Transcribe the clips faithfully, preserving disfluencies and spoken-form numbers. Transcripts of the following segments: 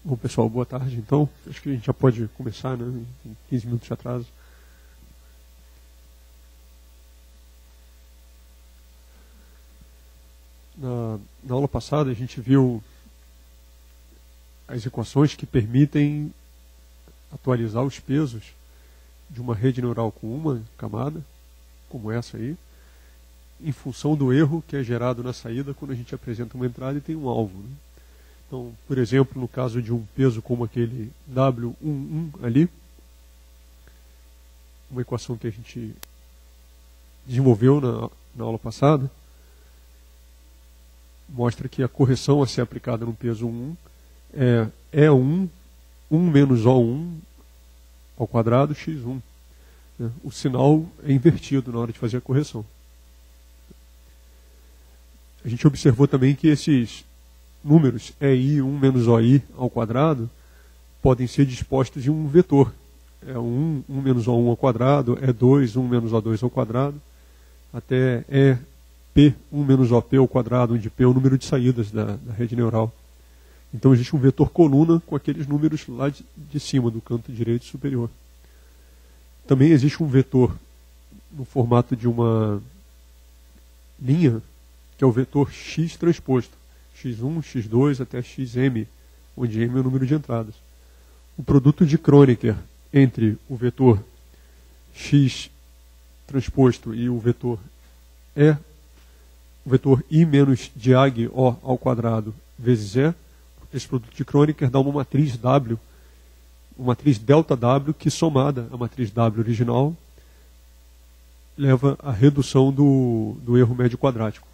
Bom, pessoal, boa tarde. Então, acho que a gente já pode começar, né? Em quinze minutos de atraso. Na, na aula passada, a gente viu as equações que permitem atualizar os pesos de uma rede neural com uma camada, como essa aí, em função do erro que é gerado na saída quando a gente apresenta uma entrada e tem um alvo, né? Então, por exemplo, no caso de um peso como aquele W onze ali, uma equação que a gente desenvolveu na, na aula passada, mostra que a correção a ser aplicada no peso um é E um, um menos O um ao quadrado, x um. Né? O sinal é invertido na hora de fazer a correção. A gente observou também que esses números E I um menos O I ao quadrado podem ser dispostos em um vetor. É um, um menos O um ao quadrado, é dois, um menos O dois ao quadrado, até E P, um menos O P ao quadrado, onde P é o número de saídas da, da rede neural. Então existe um vetor coluna com aqueles números lá de, de cima, do canto direito superior. Também existe um vetor no formato de uma linha, que é o vetor x transposto. x um, x dois até xm, onde m é o número de entradas. O produto de Kronecker entre o vetor x transposto e o vetor E, o vetor I menos diag O ao quadrado vezes E, esse produto de Kronecker dá uma matriz W, uma matriz delta W, que somada à matriz W original, leva à redução do, do erro médio quadrático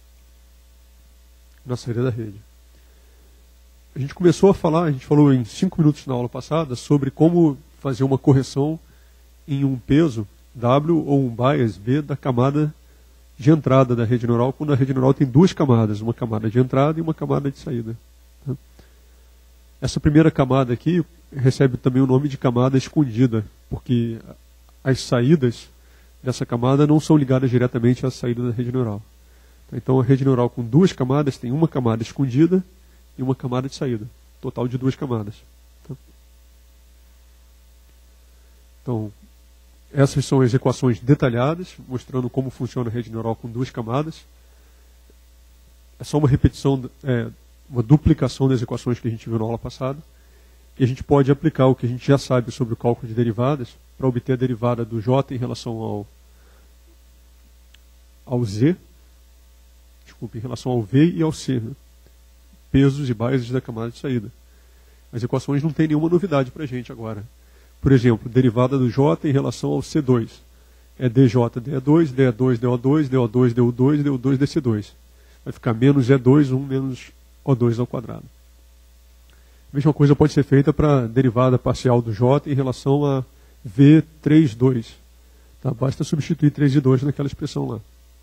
na saída da rede. A gente começou a falar, a gente falou em cinco minutos na aula passada, sobre como fazer uma correção em um peso W ou um bias B da camada de entrada da rede neural, quando a rede neural tem duas camadas, uma camada de entrada e uma camada de saída. Essa primeira camada aqui recebe também o nome de camada escondida, porque as saídas dessa camada não são ligadas diretamente à saída da rede neural. Então a rede neural com duas camadas tem uma camada escondida e uma camada de saída. Total de duas camadas. Então, essas são as equações detalhadas, mostrando como funciona a rede neural com duas camadas. É só uma repetição, é, uma duplicação das equações que a gente viu na aula passada. E a gente pode aplicar o que a gente já sabe sobre o cálculo de derivadas para obter a derivada do J em relação ao, ao Z, desculpa, em relação ao V e ao C, né? Pesos e bases da camada de saída. As equações não têm nenhuma novidade para a gente agora. Por exemplo, derivada do J em relação ao C dois. É dJ D E dois, D E dois D O dois, D O dois D U dois, D U dois D C dois. Vai ficar menos E dois, um menos O dois ao quadrado. A mesma coisa pode ser feita para a derivada parcial do J em relação a V três dois. Tá? Basta substituir três e dois naquela expressão lá.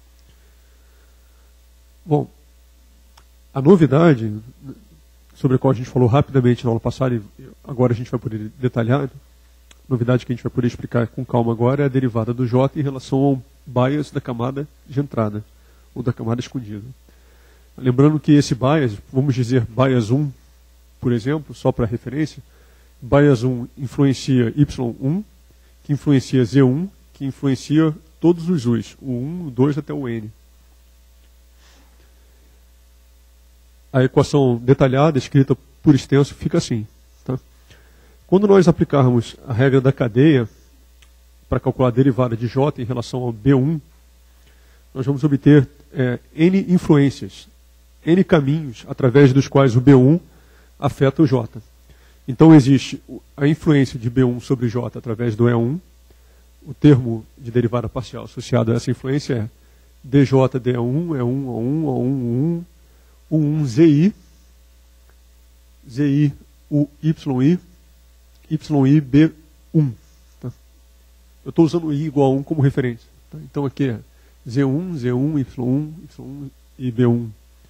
Bom, a novidade, sobre a qual a gente falou rapidamente na aula passada, e agora a gente vai poder detalhar, a novidade que a gente vai poder explicar com calma agora é a derivada do J em relação ao bias da camada de entrada, ou da camada escondida. Lembrando que esse bias, vamos dizer bias um, por exemplo, só para referência, bias um influencia Y um, que influencia Z um, que influencia todos os U's, o um, o dois até o N. A equação detalhada, escrita por extenso, fica assim. Tá? Quando nós aplicarmos a regra da cadeia para calcular a derivada de J em relação ao B um, nós vamos obter é, N influências, N caminhos através dos quais o B um afeta o J. Então existe a influência de B um sobre J através do E um. O termo de derivada parcial associado a essa influência é dJ D E um, E um, O um, O um, U um, U um Z I, Z I U Y I, Y I B um. Tá? Eu estou usando o I igual a um como referência. Tá? Então aqui é Z um, Z um, Y um, Y um e B um.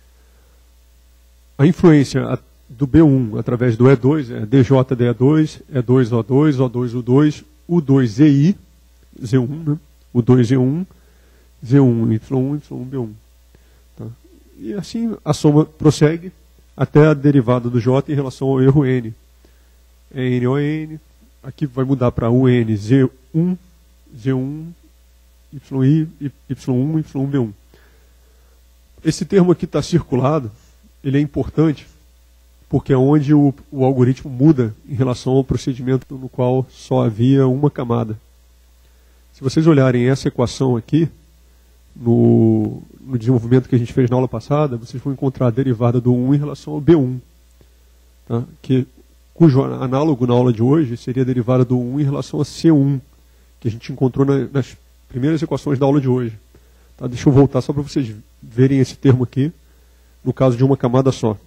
A influência do B um através do E dois é dJ D E dois, E dois O dois, O dois U dois, U dois Z I, Z um, né? U dois Z um, Z um Y um, Y um B um. Tá? E assim a soma prossegue até a derivada do J em relação ao erro N. É N O N, aqui vai mudar para U N Z um, Z um, Y I, Y um, Y um B um. Esse termo aqui está circulado, ele é importante, porque é onde o, o algoritmo muda em relação ao procedimento no qual só havia uma camada. Se vocês olharem essa equação aqui, no, no desenvolvimento que a gente fez na aula passada, vocês vão encontrar a derivada do um em relação ao B um, tá? Que, cujo análogo na aula de hoje seria a derivada do um em relação a C um, que a gente encontrou na, nas primeiras equações da aula de hoje. Tá? Deixa eu voltar só para vocês verem esse termo aqui, no caso de uma camada só.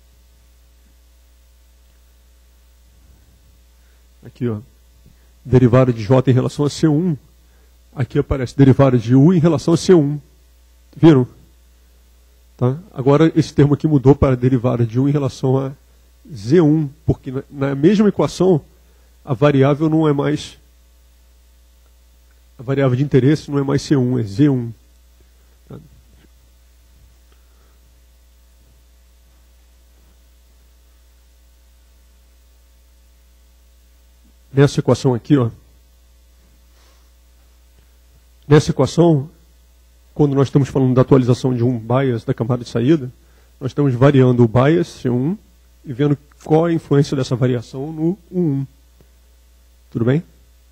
Aqui, ó, derivada de J em relação a C um, aqui aparece derivada de U em relação a C um. Viram? Tá? Agora esse termo aqui mudou para derivada de U em relação a Z um, porque na, na mesma equação a variável não é mais, a variável de interesse não é mais C um, é Z um. Tá? Nessa equação aqui, ó, nessa equação, quando nós estamos falando da atualização de um bias da camada de saída, nós estamos variando o bias C um e vendo qual é a influência dessa variação no U um. Tudo bem?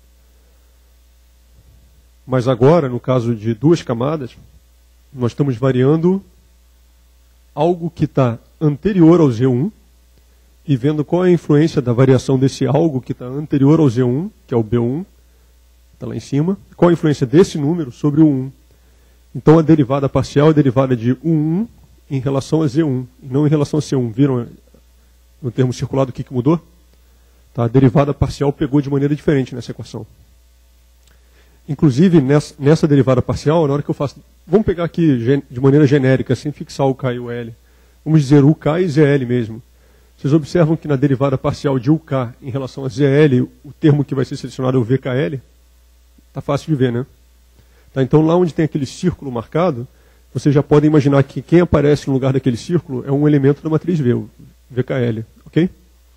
Mas agora, no caso de duas camadas, nós estamos variando algo que está anterior ao Z um e vendo qual é a influência da variação desse algo que está anterior ao Z um, que é o B um, está lá em cima, qual a influência desse número sobre o um. Então a derivada parcial é a derivada de U um em relação a Z um, e não em relação a C um. Viram no termo circulado o que, que mudou? Tá, a derivada parcial pegou de maneira diferente nessa equação. Inclusive, nessa, nessa derivada parcial, na hora que eu faço... Vamos pegar aqui de maneira genérica, sem fixar o K e o L. Vamos dizer U K e Z L mesmo. Vocês observam que na derivada parcial de U K em relação a Z L, o termo que vai ser selecionado é o V K L? Está fácil de ver, né? Tá, então, lá onde tem aquele círculo marcado, vocês já podem imaginar que quem aparece no lugar daquele círculo é um elemento da matriz V, o V K L. Ok?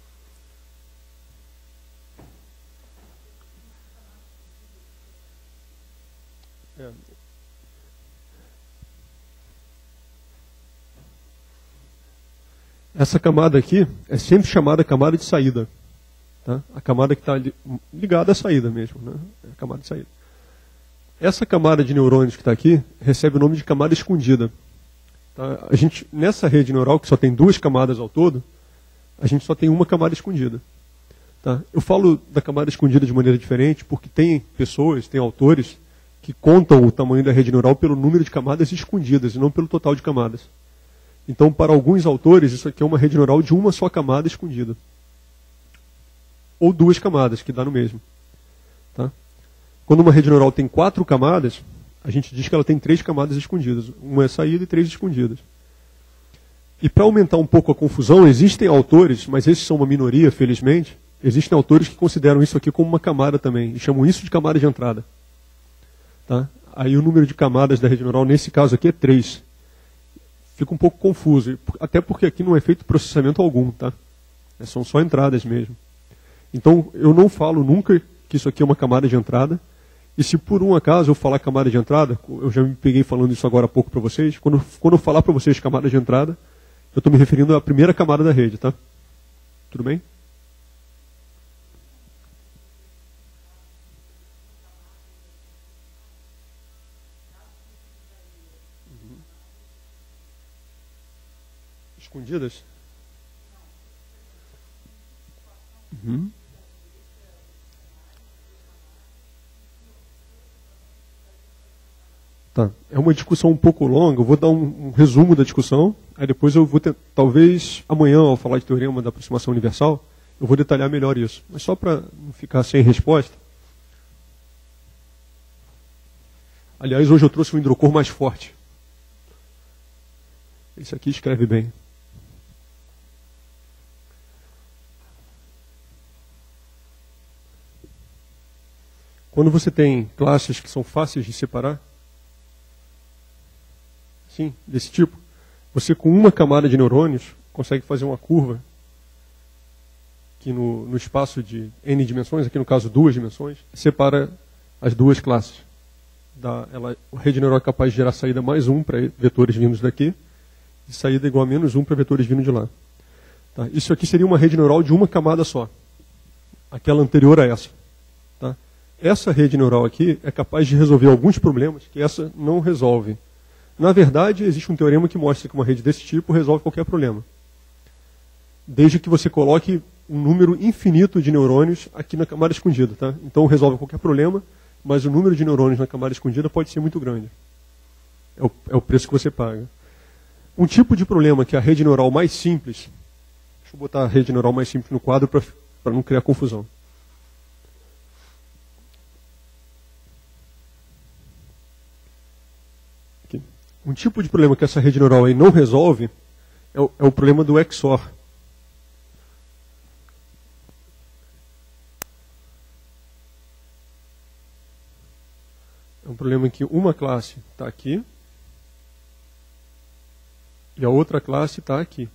É. Essa camada aqui é sempre chamada camada de saída. Tá? A camada que está ligada à saída mesmo. Né? É a camada de saída. Essa camada de neurônios que está aqui recebe o nome de camada escondida. Tá? A gente, nessa rede neural, que só tem duas camadas ao todo, a gente só tem uma camada escondida. Tá? Eu falo da camada escondida de maneira diferente porque tem pessoas, tem autores, que contam o tamanho da rede neural pelo número de camadas escondidas e não pelo total de camadas. Então, para alguns autores, isso aqui é uma rede neural de uma só camada escondida. Ou duas camadas, que dá no mesmo. Tá? Quando uma rede neural tem quatro camadas, a gente diz que ela tem três camadas escondidas. Uma é saída e três escondidas. E para aumentar um pouco a confusão, existem autores, mas esses são uma minoria, felizmente, existem autores que consideram isso aqui como uma camada também, e chamam isso de camada de entrada. Tá? Aí o número de camadas da rede neural, nesse caso aqui, é três. Fica um pouco confuso, até porque aqui não é feito processamento algum, tá? São só entradas mesmo. Então, eu não falo nunca que isso aqui é uma camada de entrada, e se por um acaso eu falar camada de entrada, eu já me peguei falando isso agora há pouco para vocês, quando, quando eu falar para vocês camada de entrada, eu estou me referindo à primeira camada da rede, tá? Tudo bem? Escondidas? Uhum. Tá. É uma discussão um pouco longa, eu vou dar um, um resumo da discussão, aí depois eu vou ter, talvez amanhã, ao falar de teorema da aproximação universal, eu vou detalhar melhor isso. Mas só para não ficar sem resposta. Aliás, hoje eu trouxe um hidrocor mais forte. Esse aqui escreve bem. Quando você tem classes que são fáceis de separar, sim, desse tipo, você com uma camada de neurônios consegue fazer uma curva que no, no espaço de n dimensões, aqui no caso duas dimensões, separa as duas classes. Da, ela, a rede neural é capaz de gerar saída mais um para vetores vindos daqui, e saída igual a menos um para vetores vindo de lá. Tá? Isso aqui seria uma rede neural de uma camada só. Aquela anterior a essa. Tá? Essa rede neural aqui é capaz de resolver alguns problemas que essa não resolve. Na verdade, existe um teorema que mostra que uma rede desse tipo resolve qualquer problema. Desde que você coloque um número infinito de neurônios aqui na camada escondida. Tá? Então resolve qualquer problema, mas o número de neurônios na camada escondida pode ser muito grande. É o, é o preço que você paga. Um tipo de problema que é a rede neural mais simples, deixa eu botar a rede neural mais simples no quadro para não criar confusão. Aqui. Um tipo de problema que essa rede neural aí não resolve é o, é o problema do X O R. É um problema em que uma classe está aqui e a outra classe está aqui.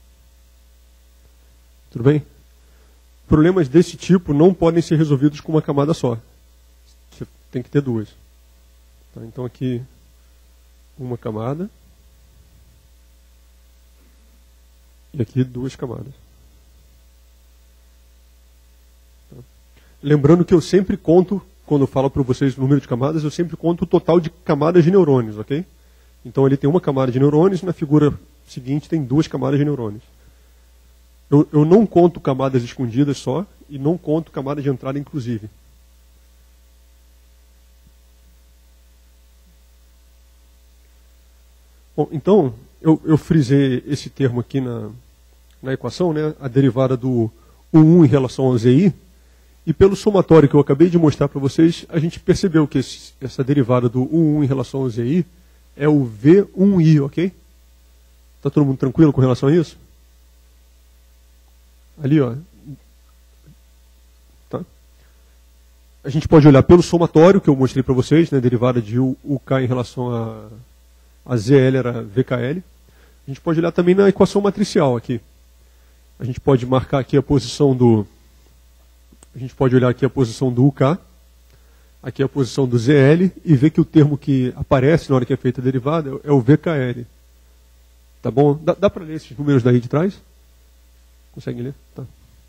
Tudo bem? Problemas desse tipo não podem ser resolvidos com uma camada só. Você tem que ter duas. Tá? Então aqui, uma camada. E aqui duas camadas. Tá? Lembrando que eu sempre conto, quando eu falo para vocês o número de camadas, eu sempre conto o total de camadas de neurônios, ok? Então ele tem uma camada de neurônios, na figura seguinte tem duas camadas de neurônios. Eu, eu não conto camadas escondidas só, e não conto camada de entrada inclusive. Bom, então, eu, eu frisei esse termo aqui na, na equação, né, a derivada do U um em relação ao Z I, e pelo somatório que eu acabei de mostrar para vocês, a gente percebeu que esse, essa derivada do U um em relação ao Z I é o V um I, ok? Está todo mundo tranquilo com relação a isso? Ali, ó. Tá? A gente pode olhar pelo somatório que eu mostrei para vocês, né, derivada de U K em relação a, a Z L era V K L. A gente pode olhar também na equação matricial aqui. A gente pode marcar aqui a posição do... A gente pode olhar aqui a posição do U K, aqui a posição do Z L, e ver que o termo que aparece na hora que é feita a derivada é o V K L. Tá bom? Dá, dá para ler esses números daí de trás? Consegue ler? Tá.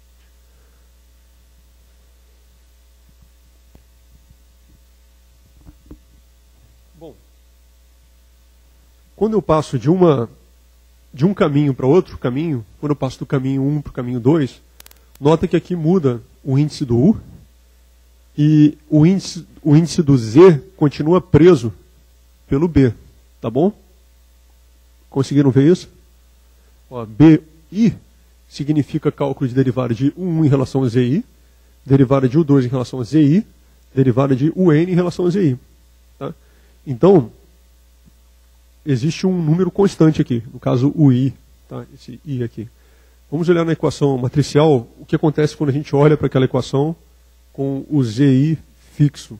Bom, quando eu passo de, uma, de um caminho para outro caminho, quando eu passo do caminho um para o caminho dois, nota que aqui muda o índice do U e o índice, o índice do Z continua preso pelo B. Tá bom? Conseguiram ver isso? Ó, B I significa cálculo de derivada de U um em relação a Z I, derivada de U dois em relação a Z I, derivada de U N em relação a Z I. Tá? Então, existe um número constante aqui, no caso o I, tá? Esse I aqui. Vamos olhar na equação matricial o que acontece quando a gente olha para aquela equação com o Z I fixo.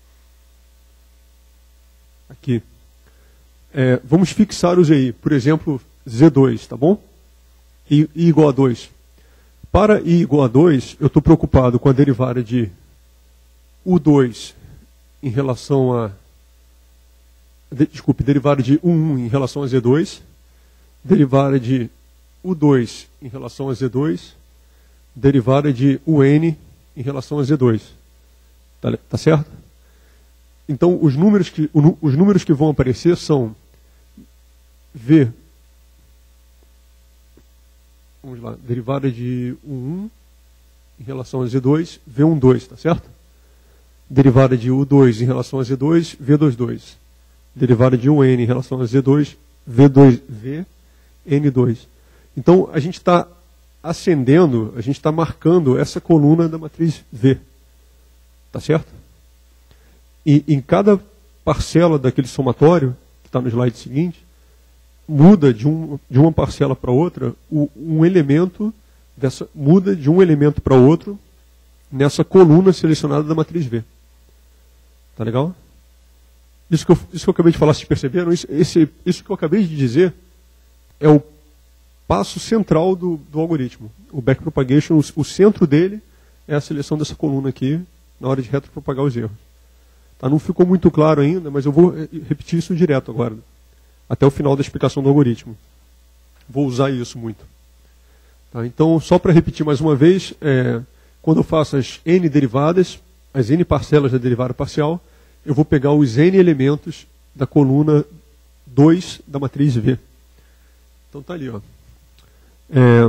Aqui. É, vamos fixar o Z I, por exemplo, Z dois, tá bom? I, I igual a dois. Para I igual a dois, eu estou preocupado com a derivada de U dois em relação a... De, desculpe, derivada de U um em relação a Z dois, derivada de U dois em relação a Z dois, derivada de U N em relação a Z dois. Tá, tá certo? Então, os números, que, os números que vão aparecer são V... Vamos lá, derivada de U um em relação a Z dois, V um dois, tá certo? Derivada de U dois em relação a Z dois, V dois dois. Derivada de U N em relação a Z dois, V dois, V N dois. Então, a gente está acendendo, a gente está marcando essa coluna da matriz V. Tá certo? E em cada parcela daquele somatório, que está no slide seguinte, muda de, um, de uma parcela para outra, o, um elemento, dessa, muda de um elemento para outro nessa coluna selecionada da matriz V. Tá legal? Isso que eu, isso que eu acabei de falar, vocês perceberam? Isso, esse, isso que eu acabei de dizer é o passo central do, do algoritmo. O backpropagation, o, o centro dele é a seleção dessa coluna aqui, na hora de retropropagar os erros. Tá, não ficou muito claro ainda, mas eu vou repetir isso direto agora, até o final da explicação do algoritmo. Vou usar isso muito. Tá, então, só para repetir mais uma vez, é, quando eu faço as n derivadas, as n parcelas da derivada parcial, eu vou pegar os n elementos da coluna dois da matriz V. Então está ali, ó. É,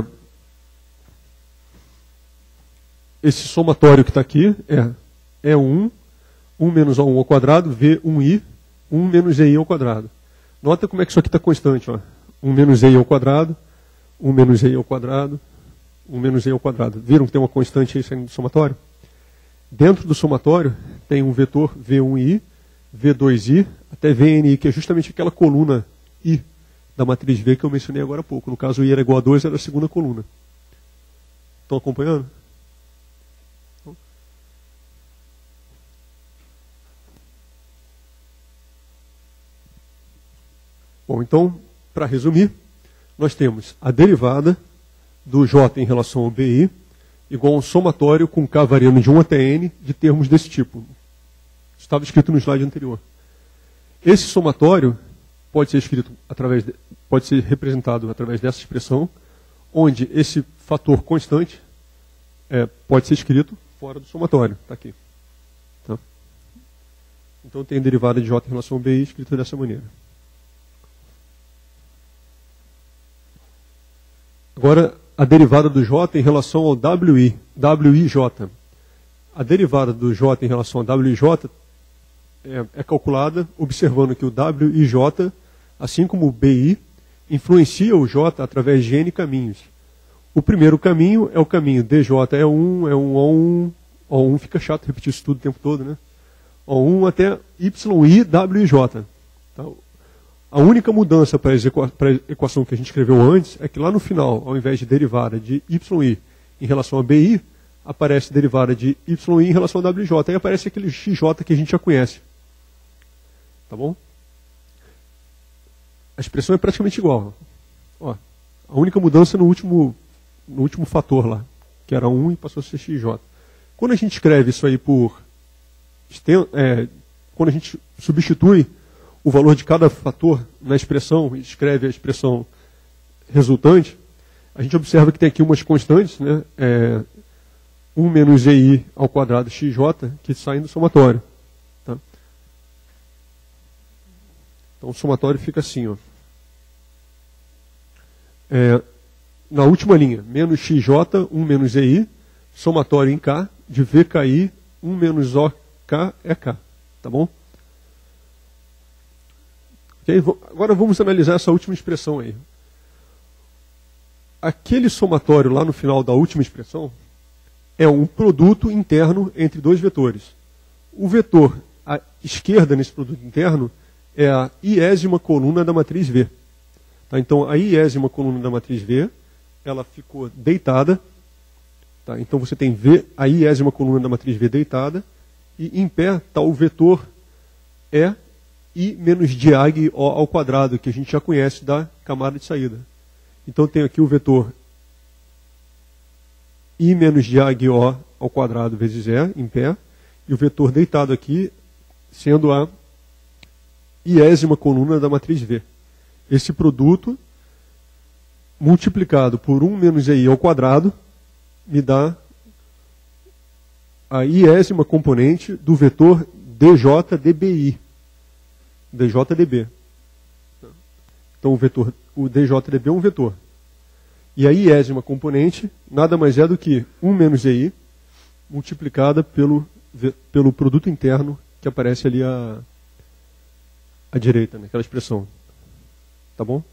esse somatório que está aqui é E um, um menos O um ao quadrado, V um i, um menos E i ao quadrado. Nota como é que isso aqui está constante, ó. um menos E i ao quadrado, um menos E i ao quadrado, um menos E i ao quadrado. Viram que tem uma constante aí saindo do somatório? Dentro do somatório tem um vetor V um i, V dois i, até Vni, que é justamente aquela coluna I da matriz V que eu mencionei agora há pouco. No caso, o I era igual a dois, era a segunda coluna. Estão acompanhando? Bom, então, para resumir, nós temos a derivada do J em relação ao B I igual a um somatório com K variando de um até N de termos desse tipo. Estava escrito no slide anterior. Esse somatório pode ser escrito através de, pode ser representado através dessa expressão, onde esse fator constante é, pode ser escrito fora do somatório. Está aqui. Tá? Então tem a derivada de J em relação ao B I escrita dessa maneira. Agora, a derivada do J em relação ao W I, W I J. A derivada do J em relação ao W I J é, é calculada observando que o W I J, assim como o B I, influencia o J através de N caminhos. O primeiro caminho é o caminho D J é um, é um O um, O um fica chato repetir isso tudo o tempo todo, né? O um até Y I W I J. Tá? A única mudança para a equação que a gente escreveu antes é que lá no final, ao invés de derivada de yi em relação a bi, aparece derivada de yi em relação a wj. Aí aparece aquele xj que a gente já conhece. Tá bom? A expressão é praticamente igual. Ó, a única mudança no último, no último fator lá, que era um e passou a ser xj. Quando a gente escreve isso aí por... É, quando a gente substitui o valor de cada fator na expressão, e escreve a expressão resultante, a gente observa que tem aqui umas constantes, né? É, um menos ei ao quadrado xj, que saem do somatório. Tá? Então o somatório fica assim, ó. É, na última linha, menos xj, um menos ei, somatório em k, de vki, um menos ok é k. Tá bom? Okay? Agora vamos analisar essa última expressão aí. Aquele somatório lá no final da última expressão é um produto interno entre dois vetores. O vetor à esquerda nesse produto interno é a iésima coluna da matriz V. Tá? Então a iésima coluna da matriz V, ela ficou deitada. Tá? Então você tem V, a iésima coluna da matriz V deitada, e em pé está o vetor E I menos diag O ao quadrado, que a gente já conhece da camada de saída. Então tem aqui o vetor I menos diag O ao quadrado vezes E, em pé, e o vetor deitado aqui sendo a iésima coluna da matriz V. Esse produto multiplicado por um menos E I ao quadrado me dá a iésima componente do vetor D J D B I. D J D B. Então o vetor, o D J D B é um vetor. E a iésima componente nada mais é do que um menos E I multiplicada pelo, pelo produto interno que aparece ali à, à direita, naquela expressão. Tá bom?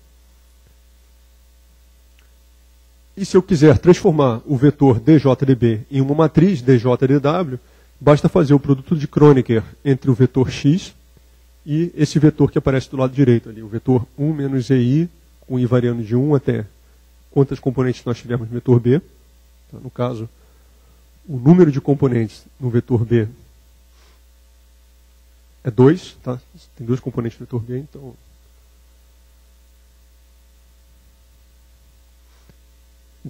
E se eu quiser transformar o vetor D J D B em uma matriz D J D W, basta fazer o produto de Kronecker entre o vetor X e esse vetor que aparece do lado direito ali, o vetor um menos E I, com I variando de um até quantas componentes nós tivermos no vetor B. Tá? No caso, o número de componentes no vetor B é dois. Tá? Tem dois componentes no vetor B, então...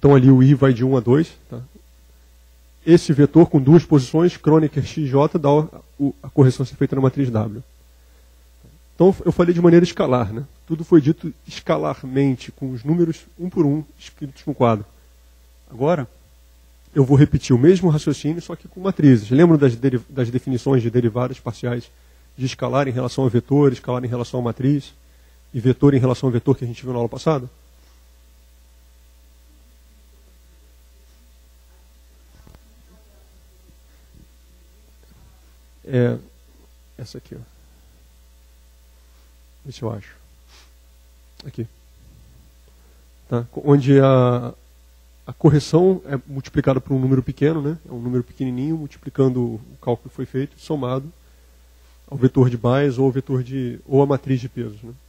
Então ali o I vai de um a dois. Tá? Esse vetor com duas posições, Kronecker X J, dá a correção a ser feita na matriz W. Então eu falei de maneira escalar. Né? Tudo foi dito escalarmente, com os números um por um escritos no quadro. Agora, eu vou repetir o mesmo raciocínio, só que com matrizes. Lembram das, das definições de derivadas parciais de escalar em relação a vetor, escalar em relação a matriz, e vetor em relação a vetor que a gente viu na aula passada? É essa aqui, ó. Vê se eu acho. Aqui. Tá? Onde a, a correção é multiplicada por um número pequeno, né? É um número pequenininho, multiplicando o cálculo que foi feito, somado ao vetor de Bayes ou ao vetor de, ou a matriz de pesos. Né?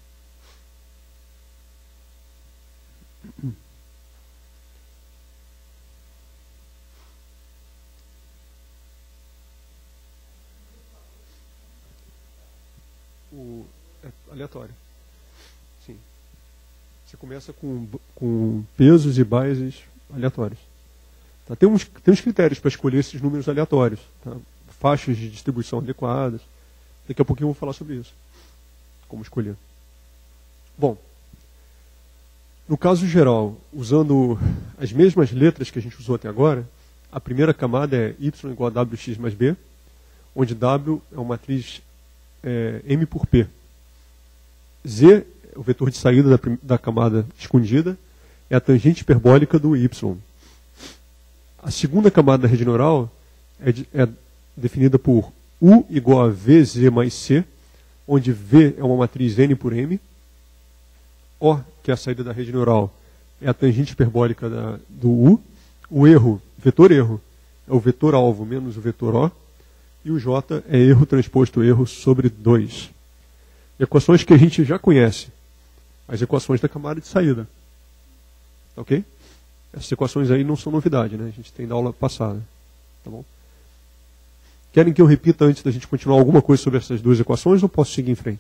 O, é aleatório. Sim. Você começa com, com pesos e Bayeses aleatórios. Tá? Tem, uns, tem uns critérios para escolher esses números aleatórios. Tá? Faixas de distribuição adequadas. Daqui a pouquinho eu vou falar sobre isso. Como escolher. Bom, no caso geral, usando as mesmas letras que a gente usou até agora, a primeira camada é y igual a wx mais b, onde W é uma matriz é, M por P. Z é o vetor de saída da, da camada escondida, é a tangente hiperbólica do y. A segunda camada da rede neural é, de, é definida por U igual a V Z mais C, onde V é uma matriz N por M, O, que é a saída da rede neural, é a tangente hiperbólica da, do U, o erro, vetor erro, é o vetor alvo menos o vetor O, e o J é erro transposto erro sobre dois. Equações que a gente já conhece, as equações da camada de saída. Ok? Essas equações aí não são novidade, né? A gente tem da aula passada. Tá bom? Querem que eu repita antes da gente continuar alguma coisa sobre essas duas equações ou posso seguir em frente?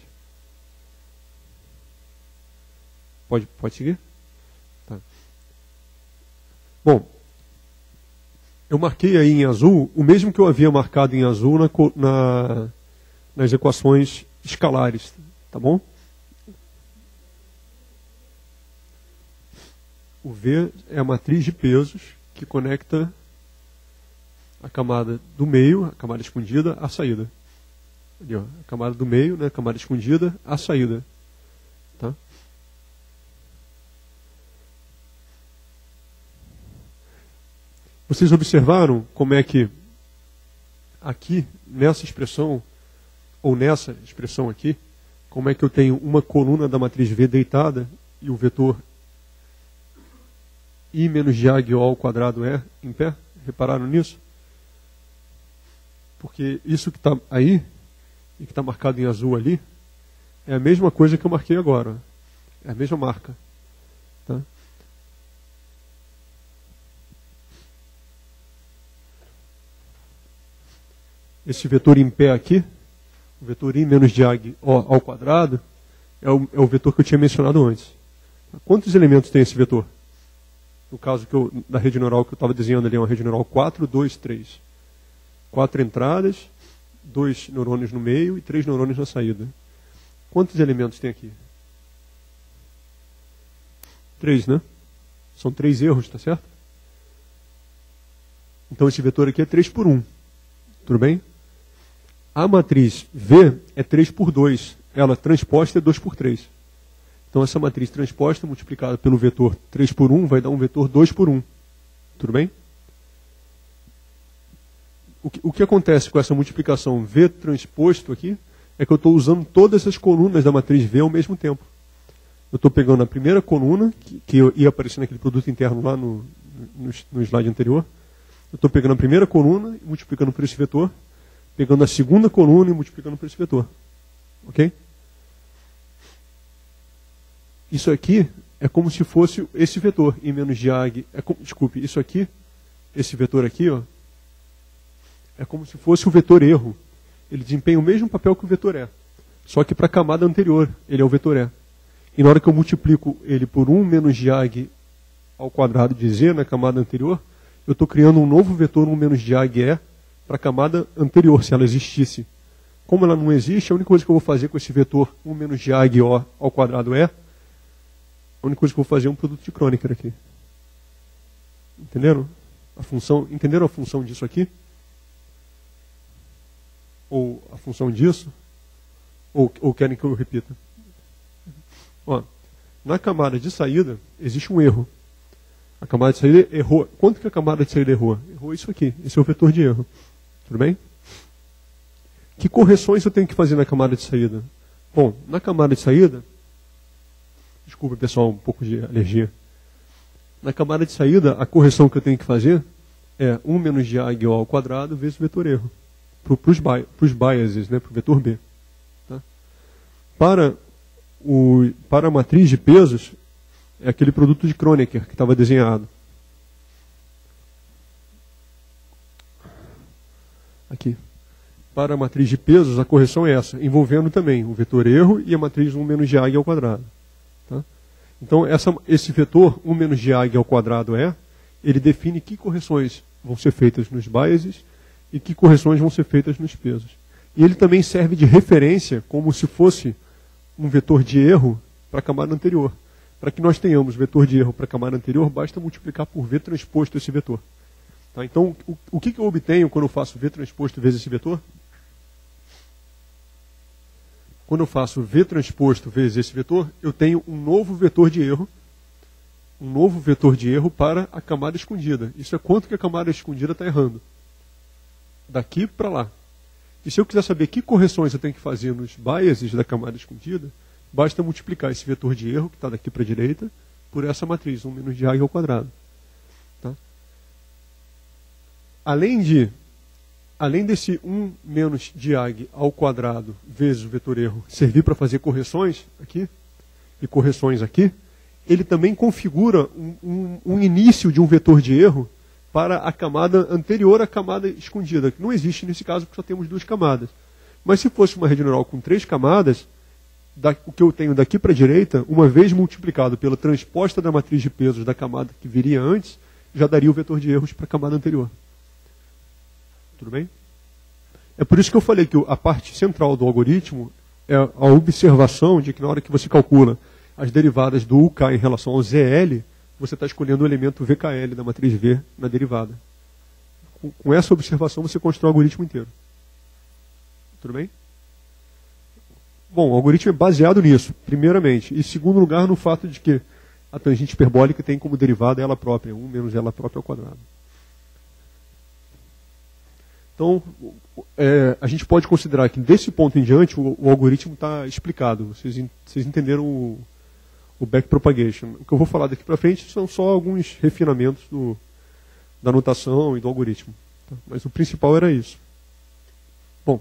Pode, pode seguir? Tá. Bom, eu marquei aí em azul o mesmo que eu havia marcado em azul na, na, nas equações escalares. Tá bom? O V é a matriz de pesos que conecta a camada do meio, a camada escondida, à saída. Ali, ó, a camada do meio, né, a camada escondida, à saída. Tá? Vocês observaram como é que aqui, nessa expressão, ou nessa expressão aqui, como é que eu tenho uma coluna da matriz V deitada e o vetor I menos diag O ao quadrado é em pé? Repararam nisso? Porque isso que está aí, e que está marcado em azul ali, é a mesma coisa que eu marquei agora. É a mesma marca. Tá? Esse vetor em pé aqui, o vetor I menos diag O ao quadrado, é o, é o vetor que eu tinha mencionado antes. Quantos elementos tem esse vetor? No caso que eu, da rede neural que eu estava desenhando ali, é uma rede neural quatro, dois, três. Quatro entradas, dois neurônios no meio e três neurônios na saída. Quantos elementos tem aqui? Três, né? São três erros, tá certo? Então esse vetor aqui é três por um. Tudo bem? A matriz V é três por dois. Ela transposta é dois por três. Então essa matriz transposta multiplicada pelo vetor três por um vai dar um vetor dois por um. Tudo bem? O que, o que acontece com essa multiplicação V transposto aqui é que eu estou usando todas as colunas da matriz V ao mesmo tempo. Eu estou pegando a primeira coluna, que, que ia aparecer naquele produto interno lá no, no, no slide anterior. Eu estou pegando a primeira coluna e multiplicando por esse vetor, pegando a segunda coluna e multiplicando por esse vetor. Ok? Isso aqui é como se fosse esse vetor, I menos diag. É como, desculpe, isso aqui, esse vetor aqui, ó, é como se fosse o vetor erro. Ele desempenha o mesmo papel que o vetor E. Só que para a camada anterior, ele é o vetor E. E na hora que eu multiplico ele por um menos diag ao quadrado de Z na camada anterior, eu estou criando um novo vetor um menos diag E para a camada anterior, se ela existisse. Como ela não existe, a única coisa que eu vou fazer com esse vetor um menos diag O ao quadrado E, a única coisa que eu vou fazer é um produto de Kronecker aqui. Entenderam? A função, entenderam a função disso aqui? Ou a função disso? Ou, ou querem que eu repita? Ó, na camada de saída, existe um erro. A camada de saída errou. Quanto que a camada de saída errou? Errou isso aqui. Esse é o vetor de erro. Tudo bem? Que correções eu tenho que fazer na camada de saída? Bom, na camada de saída... Desculpa, pessoal, um pouco de alergia. Na camada de saída, a correção que eu tenho que fazer é um menos diag O ao quadrado vezes o vetor erro. Para os bi biases, né, para o vetor B. Tá? Para, o, para a matriz de pesos, é aquele produto de Kronecker que estava desenhado. Aqui. Para a matriz de pesos, a correção é essa, envolvendo também o vetor erro e a matriz um menos diag ao quadrado. Tá? Então, essa, esse vetor um menos diag ao quadrado é, ele define que correções vão ser feitas nos biases e que correções vão ser feitas nos pesos. E ele também serve de referência como se fosse um vetor de erro para a camada anterior. Para que nós tenhamos vetor de erro para a camada anterior, basta multiplicar por V transposto esse vetor. Tá? Então, o, o que, que eu obtenho quando eu faço V transposto vezes esse vetor? Quando eu faço V transposto vezes esse vetor, eu tenho um novo vetor de erro, um novo vetor de erro para a camada escondida. Isso é quanto que a camada escondida está errando. Daqui para lá. E se eu quiser saber que correções eu tenho que fazer nos biases da camada escondida, basta multiplicar esse vetor de erro, que está daqui para a direita, por essa matriz, um menos diag ao quadrado. Tá? Além de... Além desse um menos diag ao quadrado vezes o vetor erro servir para fazer correções aqui e correções aqui, ele também configura um, um, um início de um vetor de erro para a camada anterior à camada escondida, que não existe nesse caso porque só temos duas camadas. Mas se fosse uma rede neural com três camadas, da, o que eu tenho daqui para a direita, uma vez multiplicado pela transposta da matriz de pesos da camada que viria antes, já daria o vetor de erros para a camada anterior. Tudo bem? É por isso que eu falei que a parte central do algoritmo é a observação de que na hora que você calcula as derivadas do U K em relação ao Z L, você está escolhendo o elemento V K L da matriz V na derivada. Com, com essa observação você constrói o algoritmo inteiro. Tudo bem? Bom, o algoritmo é baseado nisso, primeiramente. E, em segundo lugar, no fato de que a tangente hiperbólica tem como derivada ela própria, um menos ela própria ao quadrado. Então, é, a gente pode considerar que desse ponto em diante o, o algoritmo está explicado. Vocês, vocês entenderam o, o backpropagation. O que eu vou falar daqui para frente são só alguns refinamentos do, da notação e do algoritmo. Tá? Mas o principal era isso. Bom,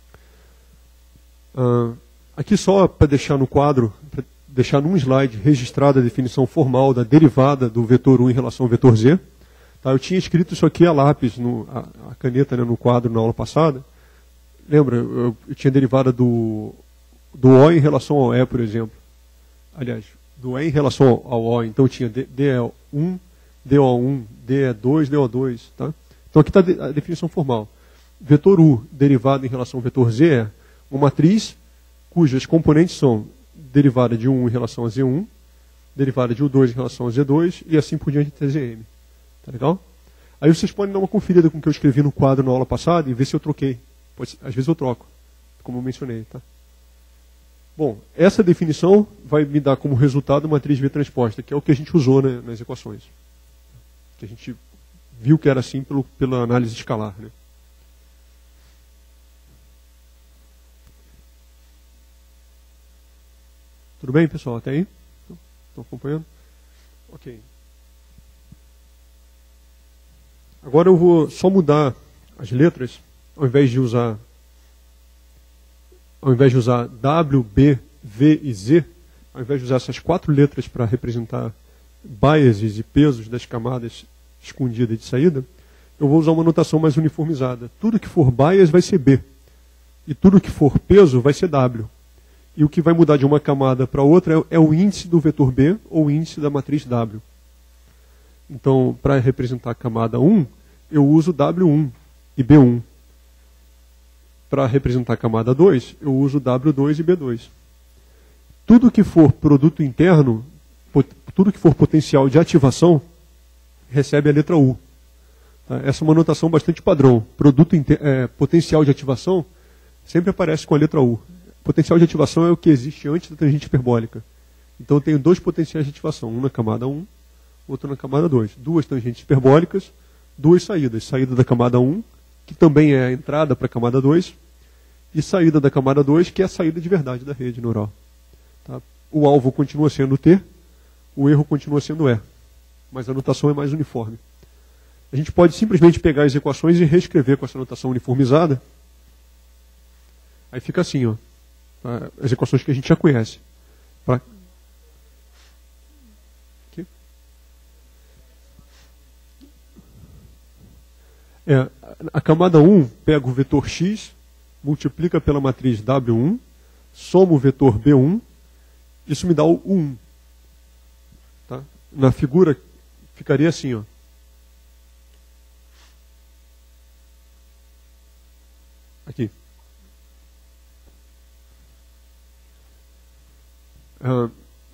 uh, aqui só para deixar no quadro, para deixar num slide registrada a definição formal da derivada do vetor um em relação ao vetor Z. Tá, eu tinha escrito isso aqui a lápis, no, a, a caneta, né, no quadro na aula passada. Lembra, eu, eu tinha derivada do, do O em relação ao E, por exemplo. Aliás, do E em relação ao, ao O. Então eu tinha D E um, D O um, D E dois, D O dois. Tá? Então aqui está a definição formal. Vetor U derivado em relação ao vetor Z é uma matriz cujas componentes são derivada de um em relação a Z um, derivada de U dois em relação a Z dois e assim por diante até Z M. Tá legal? Aí vocês podem dar uma conferida com o que eu escrevi no quadro na aula passada e ver se eu troquei. Pode, às vezes eu troco, como eu mencionei. Tá? Bom, essa definição vai me dar como resultado uma matriz V transposta, que é o que a gente usou, né, nas equações. Que a gente viu que era assim pelo, pela análise escalar. Né? Tudo bem, pessoal? Até aí? Estão acompanhando? Ok. Agora eu vou só mudar as letras, ao invés de usar, ao invés de usar W, B, V e Z, ao invés de usar essas quatro letras para representar biases e pesos das camadas escondidas de saída, eu vou usar uma notação mais uniformizada. Tudo que for bias vai ser B, e tudo que for peso vai ser W. E o que vai mudar de uma camada para outra é, é o índice do vetor B ou o índice da matriz W. Então, para representar a camada um, eu uso W um e B um. Para representar a camada dois, eu uso W dois e B dois. Tudo que for produto interno, tudo que for potencial de ativação, recebe a letra U. Tá? Essa é uma notação bastante padrão. Produto é, potencial de ativação sempre aparece com a letra U. Potencial de ativação é o que existe antes da tangente hiperbólica. Então eu tenho dois potenciais de ativação, um na camada um, outro na camada dois. Duas tangentes hiperbólicas, duas saídas. Saída da camada um, que também é a entrada para a camada dois, e saída da camada dois, que é a saída de verdade da rede neural. Tá? O alvo continua sendo T, o erro continua sendo E, mas a notação é mais uniforme. A gente pode simplesmente pegar as equações e reescrever com essa notação uniformizada. Aí fica assim, ó, tá? As equações que a gente já conhece. Pra... Aqui. É, a camada um pega o vetor X, multiplica pela matriz W um, soma o vetor B um, isso me dá o U um. Tá? Na figura ficaria assim, ó. Aqui. Uh,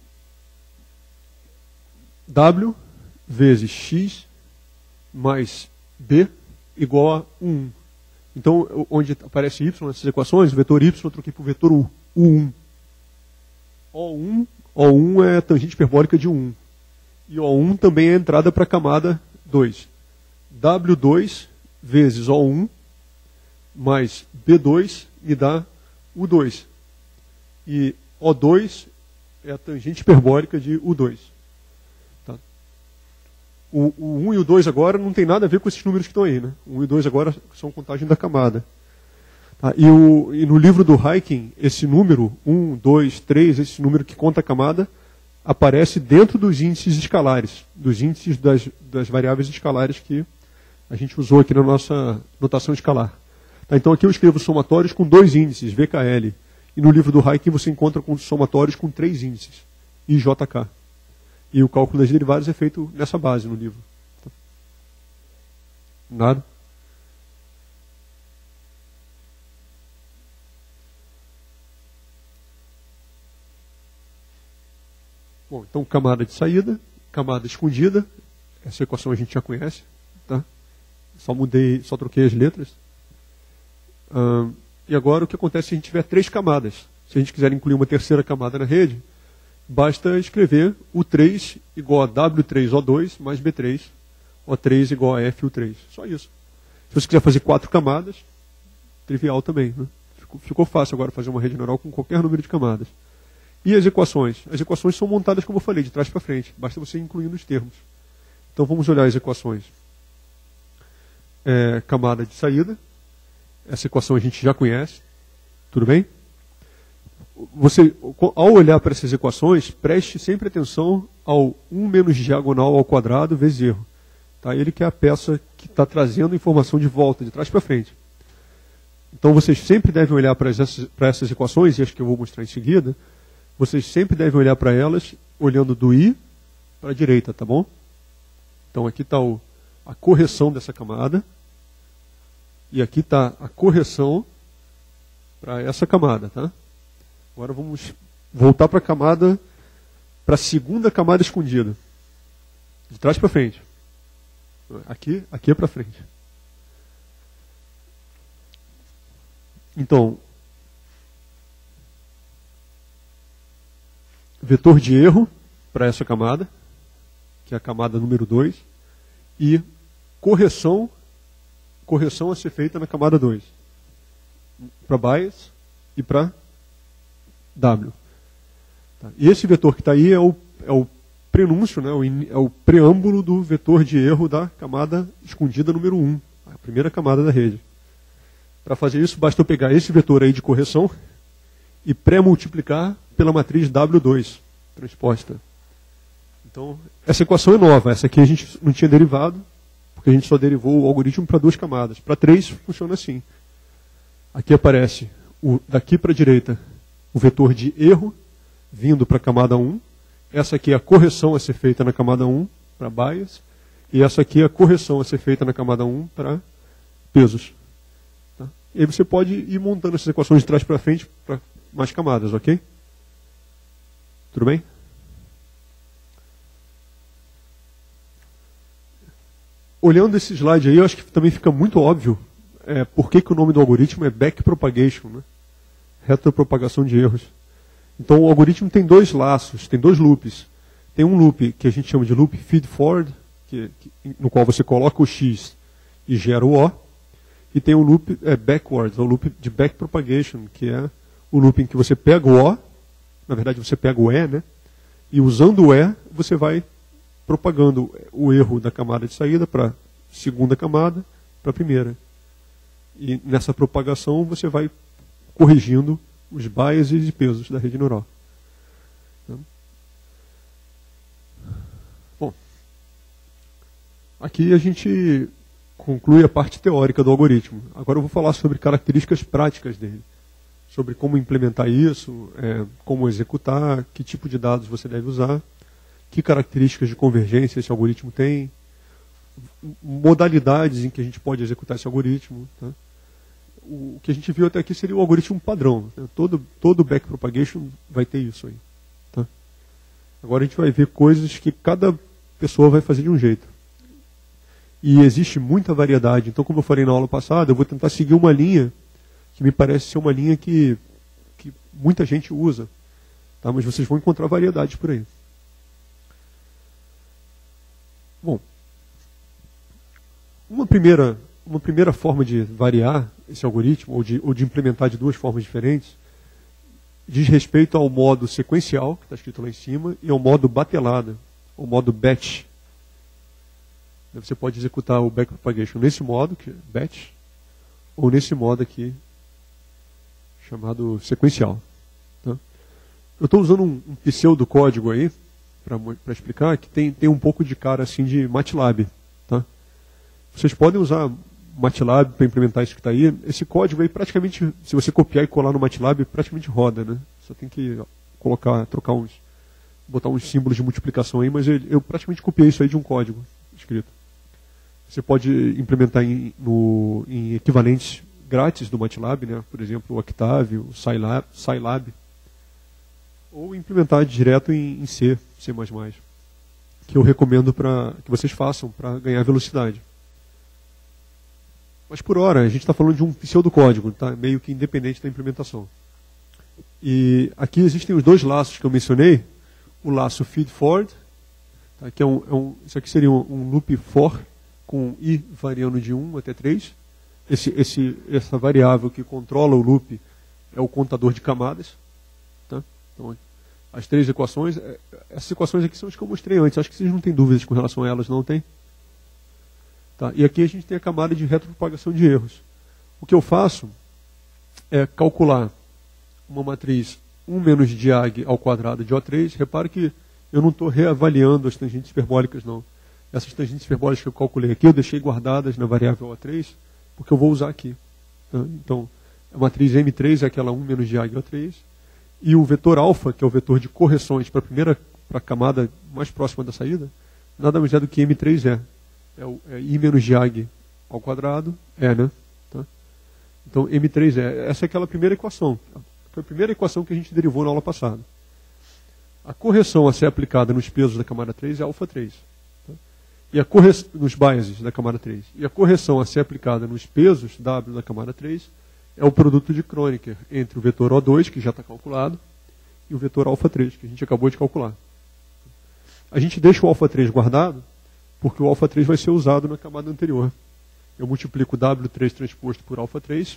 W vezes X mais B igual a U um. Então, onde aparece Y nessas equações, o vetor Y eu troquei por vetor U, U um. O um, O um é a tangente hiperbólica de U um. E O um também é a entrada para a camada dois. W dois vezes O um mais B dois me dá U dois. E O dois é a tangente hiperbólica de U dois. Tá? O, o um e o dois agora não tem nada a ver com esses números que estão aí. Né? O um e o dois agora são contagem da camada. Tá? E, o, e no livro do Hyken, esse número, um, dois, três, esse número que conta a camada, aparece dentro dos índices escalares, dos índices das, das variáveis escalares que a gente usou aqui na nossa notação escalar. Tá? Então aqui eu escrevo somatórios com dois índices, V K L. E no livro do Hyken você encontra com somatórios com três índices, I J K. E o cálculo das derivadas é feito nessa base no livro. Nada? Bom, então camada de saída, camada escondida, essa equação a gente já conhece, tá? Só mudei, só troquei as letras. Hum, e agora o que acontece se a gente tiver três camadas? Se a gente quiser incluir uma terceira camada na rede, basta escrever U três igual a W três O dois mais B três, O três igual a F U três. Só isso. Se você quiser fazer quatro camadas, trivial também. Né? Ficou, ficou fácil agora fazer uma rede neural com qualquer número de camadas. E as equações? As equações são montadas, como eu falei, de trás para frente. Basta você incluir nos termos. Então vamos olhar as equações. É, camada de saída. Essa equação a gente já conhece. Tudo bem? Você, ao olhar para essas equações, preste sempre atenção ao um menos diagonal ao quadrado vezes erro. Tá? Ele que é a peça que está trazendo informação de volta, de trás para frente. Então vocês sempre devem olhar para essas, para essas equações, e as que eu vou mostrar em seguida, vocês sempre devem olhar para elas olhando do I para a direita, tá bom? Então aqui está a correção dessa camada, e aqui está a correção para essa camada, tá? Agora vamos voltar para a camada, para a segunda camada escondida. De trás para frente. Aqui, aqui é para frente. Então, vetor de erro para essa camada, que é a camada número dois, e correção, correção a ser feita na camada dois. Para bias e para W. Tá. E esse vetor que está aí é o, é o prenúncio, né, o in, é o preâmbulo do vetor de erro da camada escondida número um, a primeira camada da rede. Para fazer isso, basta eu pegar esse vetor aí de correção e pré-multiplicar pela matriz W dois transposta. Então, essa equação é nova. Essa aqui a gente não tinha derivado, porque a gente só derivou o algoritmo para duas camadas. Para três, funciona assim. Aqui aparece, o, daqui para a direita, o vetor de erro vindo para a camada um. Essa aqui é a correção a ser feita na camada um, para bias. E essa aqui é a correção a ser feita na camada um para pesos. Tá? E aí você pode ir montando essas equações de trás para frente para mais camadas, ok? Tudo bem? Olhando esse slide aí, eu acho que também fica muito óbvio é, por que, que o nome do algoritmo é backpropagation, né? Retropropagação de erros. Então o algoritmo tem dois laços, tem dois loops. Tem um loop que a gente chama de loop feed-forward, que, que, no qual você coloca o X e gera o O. E tem o loop é, backwards, o loop de backpropagation, que é o loop em que você pega o O, na verdade você pega o E, né? E usando o E, você vai propagando o erro da camada de saída para a segunda camada, para a primeira. E nessa propagação você vai corrigindo os biases e pesos da rede neural. Bom, aqui a gente conclui a parte teórica do algoritmo. Agora eu vou falar sobre características práticas dele. Sobre como implementar isso, é, como executar, que tipo de dados você deve usar, que características de convergência esse algoritmo tem, modalidades em que a gente pode executar esse algoritmo. Tá? O que a gente viu até aqui seria o algoritmo padrão. Né? Todo, todo backpropagation vai ter isso aí. Tá? Agora a gente vai ver coisas que cada pessoa vai fazer de um jeito. E existe muita variedade. Então, como eu falei na aula passada, eu vou tentar seguir uma linha que me parece ser uma linha que, que muita gente usa. Tá? Mas vocês vão encontrar variedades por aí. Bom, uma primeira, uma primeira forma de variar esse algoritmo, ou de, ou de implementar de duas formas diferentes, diz respeito ao modo sequencial, que está escrito lá em cima, e ao modo batelada, ou modo batch. Você pode executar o backpropagation nesse modo, que é batch, ou nesse modo aqui, chamado sequencial. Tá? Eu estou usando um, um pseudocódigo aí, para explicar, que tem, tem um pouco de cara assim de MATLAB. Tá? Vocês podem usar MATLAB para implementar isso que está aí. Esse código aí praticamente, se você copiar e colar no MATLAB, praticamente roda. Né? Só tem que colocar, trocar uns, botar uns símbolos de multiplicação aí, mas eu, eu praticamente copiei isso aí de um código escrito. Você pode implementar em, no, em equivalentes grátis do MATLAB, né? Por exemplo, o Octave, o Scilab, Scilab, ou implementar direto em, em C, C mais mais, que eu recomendo pra, que vocês façam para ganhar velocidade. Mas por hora, a gente está falando de um pseudocódigo, tá? Meio que independente da implementação. E aqui existem os dois laços que eu mencionei, o laço feed-forward, tá? Que é um, é um, isso aqui seria um, um loop for, com i variando de um até três. Esse, esse, essa variável que controla o loop é o contador de camadas. Tá? Então, as três equações, essas equações aqui são as que eu mostrei antes. Acho que vocês não têm dúvidas com relação a elas, não tem? Tá? E aqui a gente tem a camada de retropropagação de erros. O que eu faço é calcular uma matriz um menos diag ao quadrado de O três. Repare que eu não estou reavaliando as tangentes hiperbólicas, não. Essas tangentes hiperbólicas que eu calculei aqui, eu deixei guardadas na variável O três, porque eu vou usar aqui. Tá? Então, a matriz M três é aquela um menos diag O três, e o vetor alfa, que é o vetor de correções para a primeira, para a camada mais próxima da saída, nada mais é do que M três é. É, o, é I menos diag ao quadrado, é, né? Tá? Então, M três é. Essa é aquela primeira equação. Foi a primeira equação que a gente derivou na aula passada. A correção a ser aplicada nos pesos da camada três é alfa três. E a correção, nos biases da camada três. E a correção a ser aplicada nos pesos W da camada três é o produto de Kronecker entre o vetor O dois, que já está calculado, e o vetor alfa três, que a gente acabou de calcular. A gente deixa o alfa três guardado, porque o alfa três vai ser usado na camada anterior. Eu multiplico W três transposto por alfa três,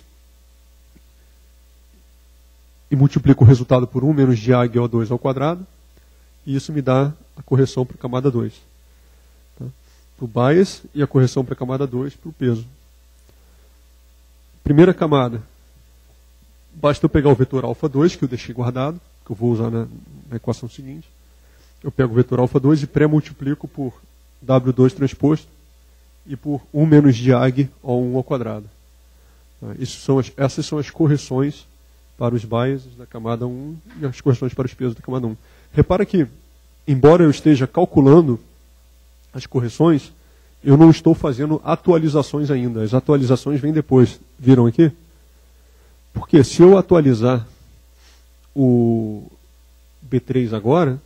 e multiplico o resultado por um menos diag O dois ao quadrado, e isso me dá a correção para a camada dois. Para o bias e a correção para a camada dois para o peso. Primeira camada. Basta eu pegar o vetor alfa dois, que eu deixei guardado, que eu vou usar na, na equação seguinte. Eu pego o vetor alfa dois e pré-multiplico por W dois transposto e por um menos diag O um ao quadrado. Isso são as, essas são as correções para os biases da camada um e as correções para os pesos da camada um. Repara que, embora eu esteja calculando as correções, eu não estou fazendo atualizações ainda. As atualizações vêm depois. Viram aqui? Porque se eu atualizar o B três agora,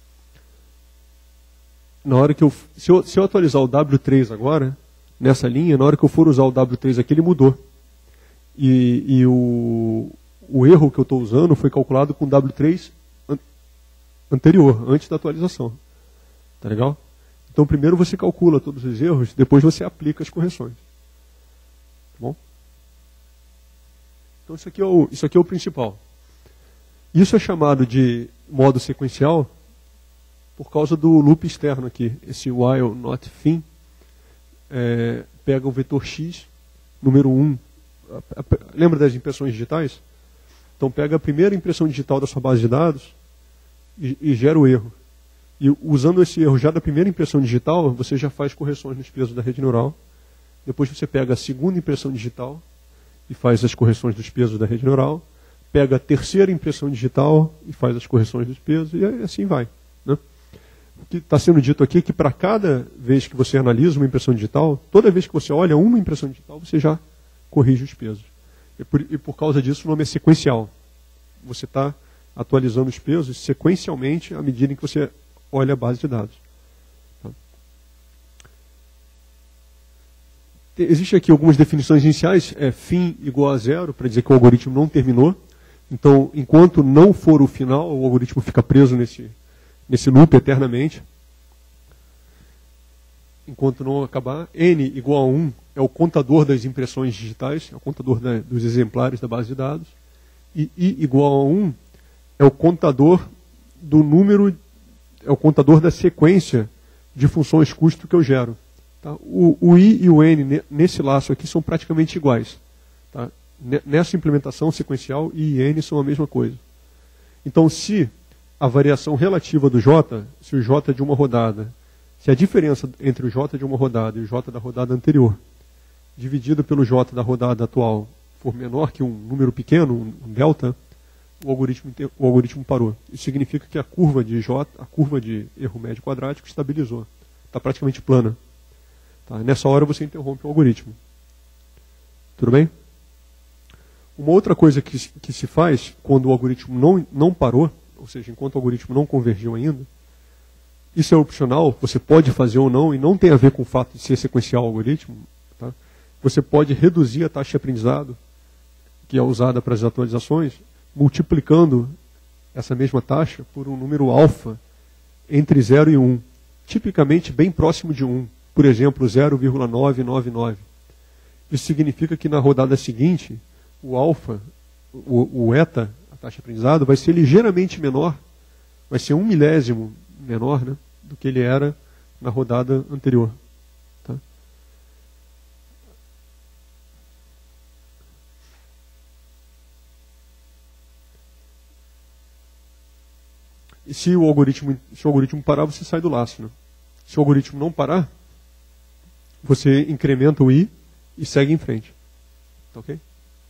na hora que eu se, eu... se eu atualizar o W três agora, nessa linha, na hora que eu for usar o W três aqui, ele mudou. E, e o, o erro que eu estou usando foi calculado com o W três an... anterior, antes da atualização. Tá legal? Então, primeiro você calcula todos os erros, depois você aplica as correções. Tá bom? Então, isso aqui é o, isso aqui é o principal. Isso é chamado de modo sequencial por causa do loop externo aqui. Esse while not fin é, pega o vetor x, número um. Lembra das impressões digitais? Então, pega a primeira impressão digital da sua base de dados e, e gera o erro. E usando esse erro já da primeira impressão digital, você já faz correções nos pesos da rede neural. Depois você pega a segunda impressão digital e faz as correções dos pesos da rede neural. Pega a terceira impressão digital e faz as correções dos pesos, e assim vai. Né? O que está sendo dito aqui é que para cada vez que você analisa uma impressão digital, toda vez que você olha uma impressão digital, você já corrige os pesos. E por, e por causa disso o nome é sequencial. Você está atualizando os pesos sequencialmente à medida em que você olha a base de dados. Tá? Existem aqui algumas definições iniciais. É, fim igual a zero, para dizer que o algoritmo não terminou. Então, enquanto não for o final, o algoritmo fica preso nesse, nesse loop eternamente. Enquanto não acabar. N igual a um é o contador das impressões digitais, é o contador da, dos exemplares da base de dados. E I igual a um é o contador do número, é o contador da sequência de funções custo que eu gero. Tá? O, o I e o N nesse laço aqui são praticamente iguais. Tá? Nessa implementação sequencial, I e N são a mesma coisa. Então, se a variação relativa do J, se o J é de uma rodada, se a diferença entre o J de uma rodada e o J da rodada anterior, dividido pelo J da rodada atual, for menor que um número pequeno, um delta, o algoritmo, o algoritmo parou. Isso significa que a curva de J, a curva de erro médio quadrático, estabilizou. Está praticamente plana. Tá? Nessa hora você interrompe o algoritmo. Tudo bem? Uma outra coisa que, que se faz quando o algoritmo não, não parou, ou seja, enquanto o algoritmo não convergiu ainda, isso é opcional, você pode fazer ou não, e não tem a ver com o fato de ser sequencial o algoritmo. Tá? Você pode reduzir a taxa de aprendizado, que é usada para as atualizações, multiplicando essa mesma taxa por um número alfa entre zero e um, tipicamente bem próximo de um, por exemplo, zero vírgula novecentos e noventa e nove. Isso significa que na rodada seguinte, o alfa, o, o eta, a taxa de aprendizado, vai ser ligeiramente menor, vai ser um milésimo menor, né, do que ele era na rodada anterior. Tá? E se o algoritmo, se o algoritmo parar, você sai do laço. Né? Se o algoritmo não parar, você incrementa o I e segue em frente. Tá, ok?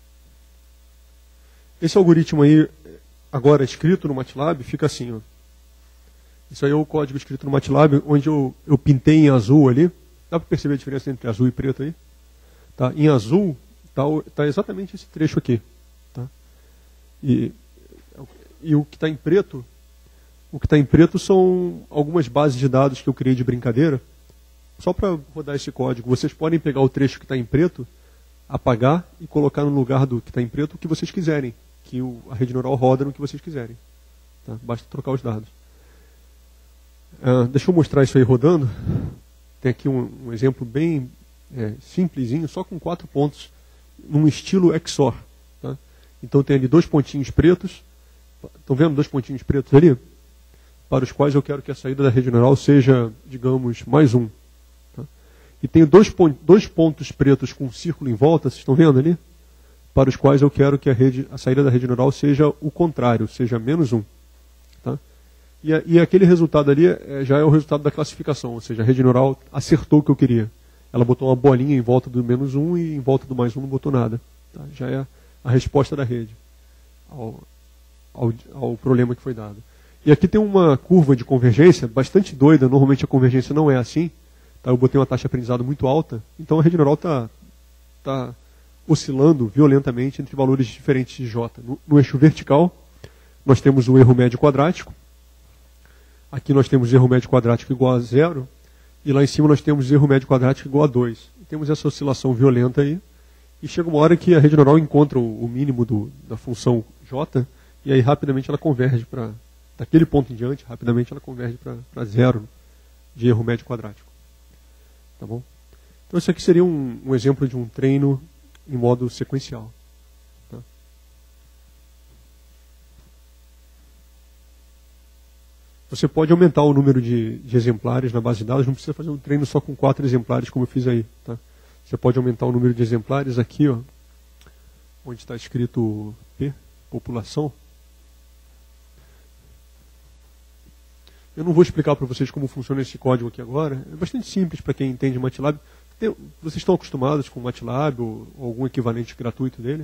Esse algoritmo aí, agora escrito no MATLAB, fica assim. Ó. Isso aí é o código escrito no MATLAB, onde eu, eu pintei em azul ali. Dá para perceber a diferença entre azul e preto aí? Tá? Em azul está tá exatamente esse trecho aqui. Tá? E, e o que está em preto, o que está em preto são algumas bases de dados que eu criei de brincadeira. Só para rodar esse código, vocês podem pegar o trecho que está em preto, apagar e colocar no lugar do que está em preto o que vocês quiserem. Que o, a rede neural roda no que vocês quiserem. Tá? Basta trocar os dados. Uh, deixa eu mostrar isso aí rodando. Tem aqui um, um exemplo bem é, simplesinho, só com quatro pontos, num estilo X O R. Tá? Então tem ali dois pontinhos pretos. Estão vendo dois pontinhos pretos ali? Para os quais eu quero que a saída da rede neural seja, digamos, mais um. Tá? E tenho dois, pon dois pontos pretos com um círculo em volta, vocês estão vendo ali? Para os quais eu quero que a, rede, a saída da rede neural seja o contrário, seja menos um. Tá? E, a, e aquele resultado ali é, já é o resultado da classificação, ou seja, a rede neural acertou o que eu queria. Ela botou uma bolinha em volta do menos um e em volta do mais um não botou nada. Tá? Já é a resposta da rede ao, ao, ao problema que foi dado. E aqui tem uma curva de convergência bastante doida, normalmente a convergência não é assim. tá? Eu botei uma taxa de aprendizado muito alta, então a rede neural está tá oscilando violentamente entre valores diferentes de J. No, no eixo vertical, nós temos o erro médio quadrático, aqui nós temos erro médio quadrático igual a zero, e lá em cima nós temos erro médio quadrático igual a dois. Temos essa oscilação violenta aí, e chega uma hora que a rede neural encontra o, o mínimo do, da função J, e aí rapidamente ela converge para, daquele ponto em diante, rapidamente ela converge para zero de erro médio quadrático. Tá bom? Então isso aqui seria um, um exemplo de um treino em modo sequencial. Tá? Você pode aumentar o número de, de exemplares na base de dados, não precisa fazer um treino só com quatro exemplares, como eu fiz aí. Tá? Você pode aumentar o número de exemplares aqui, ó, onde está escrito P, população. Eu não vou explicar para vocês como funciona esse código aqui agora. É bastante simples para quem entende MATLAB. Tem, vocês estão acostumados com MATLAB ou, ou algum equivalente gratuito dele?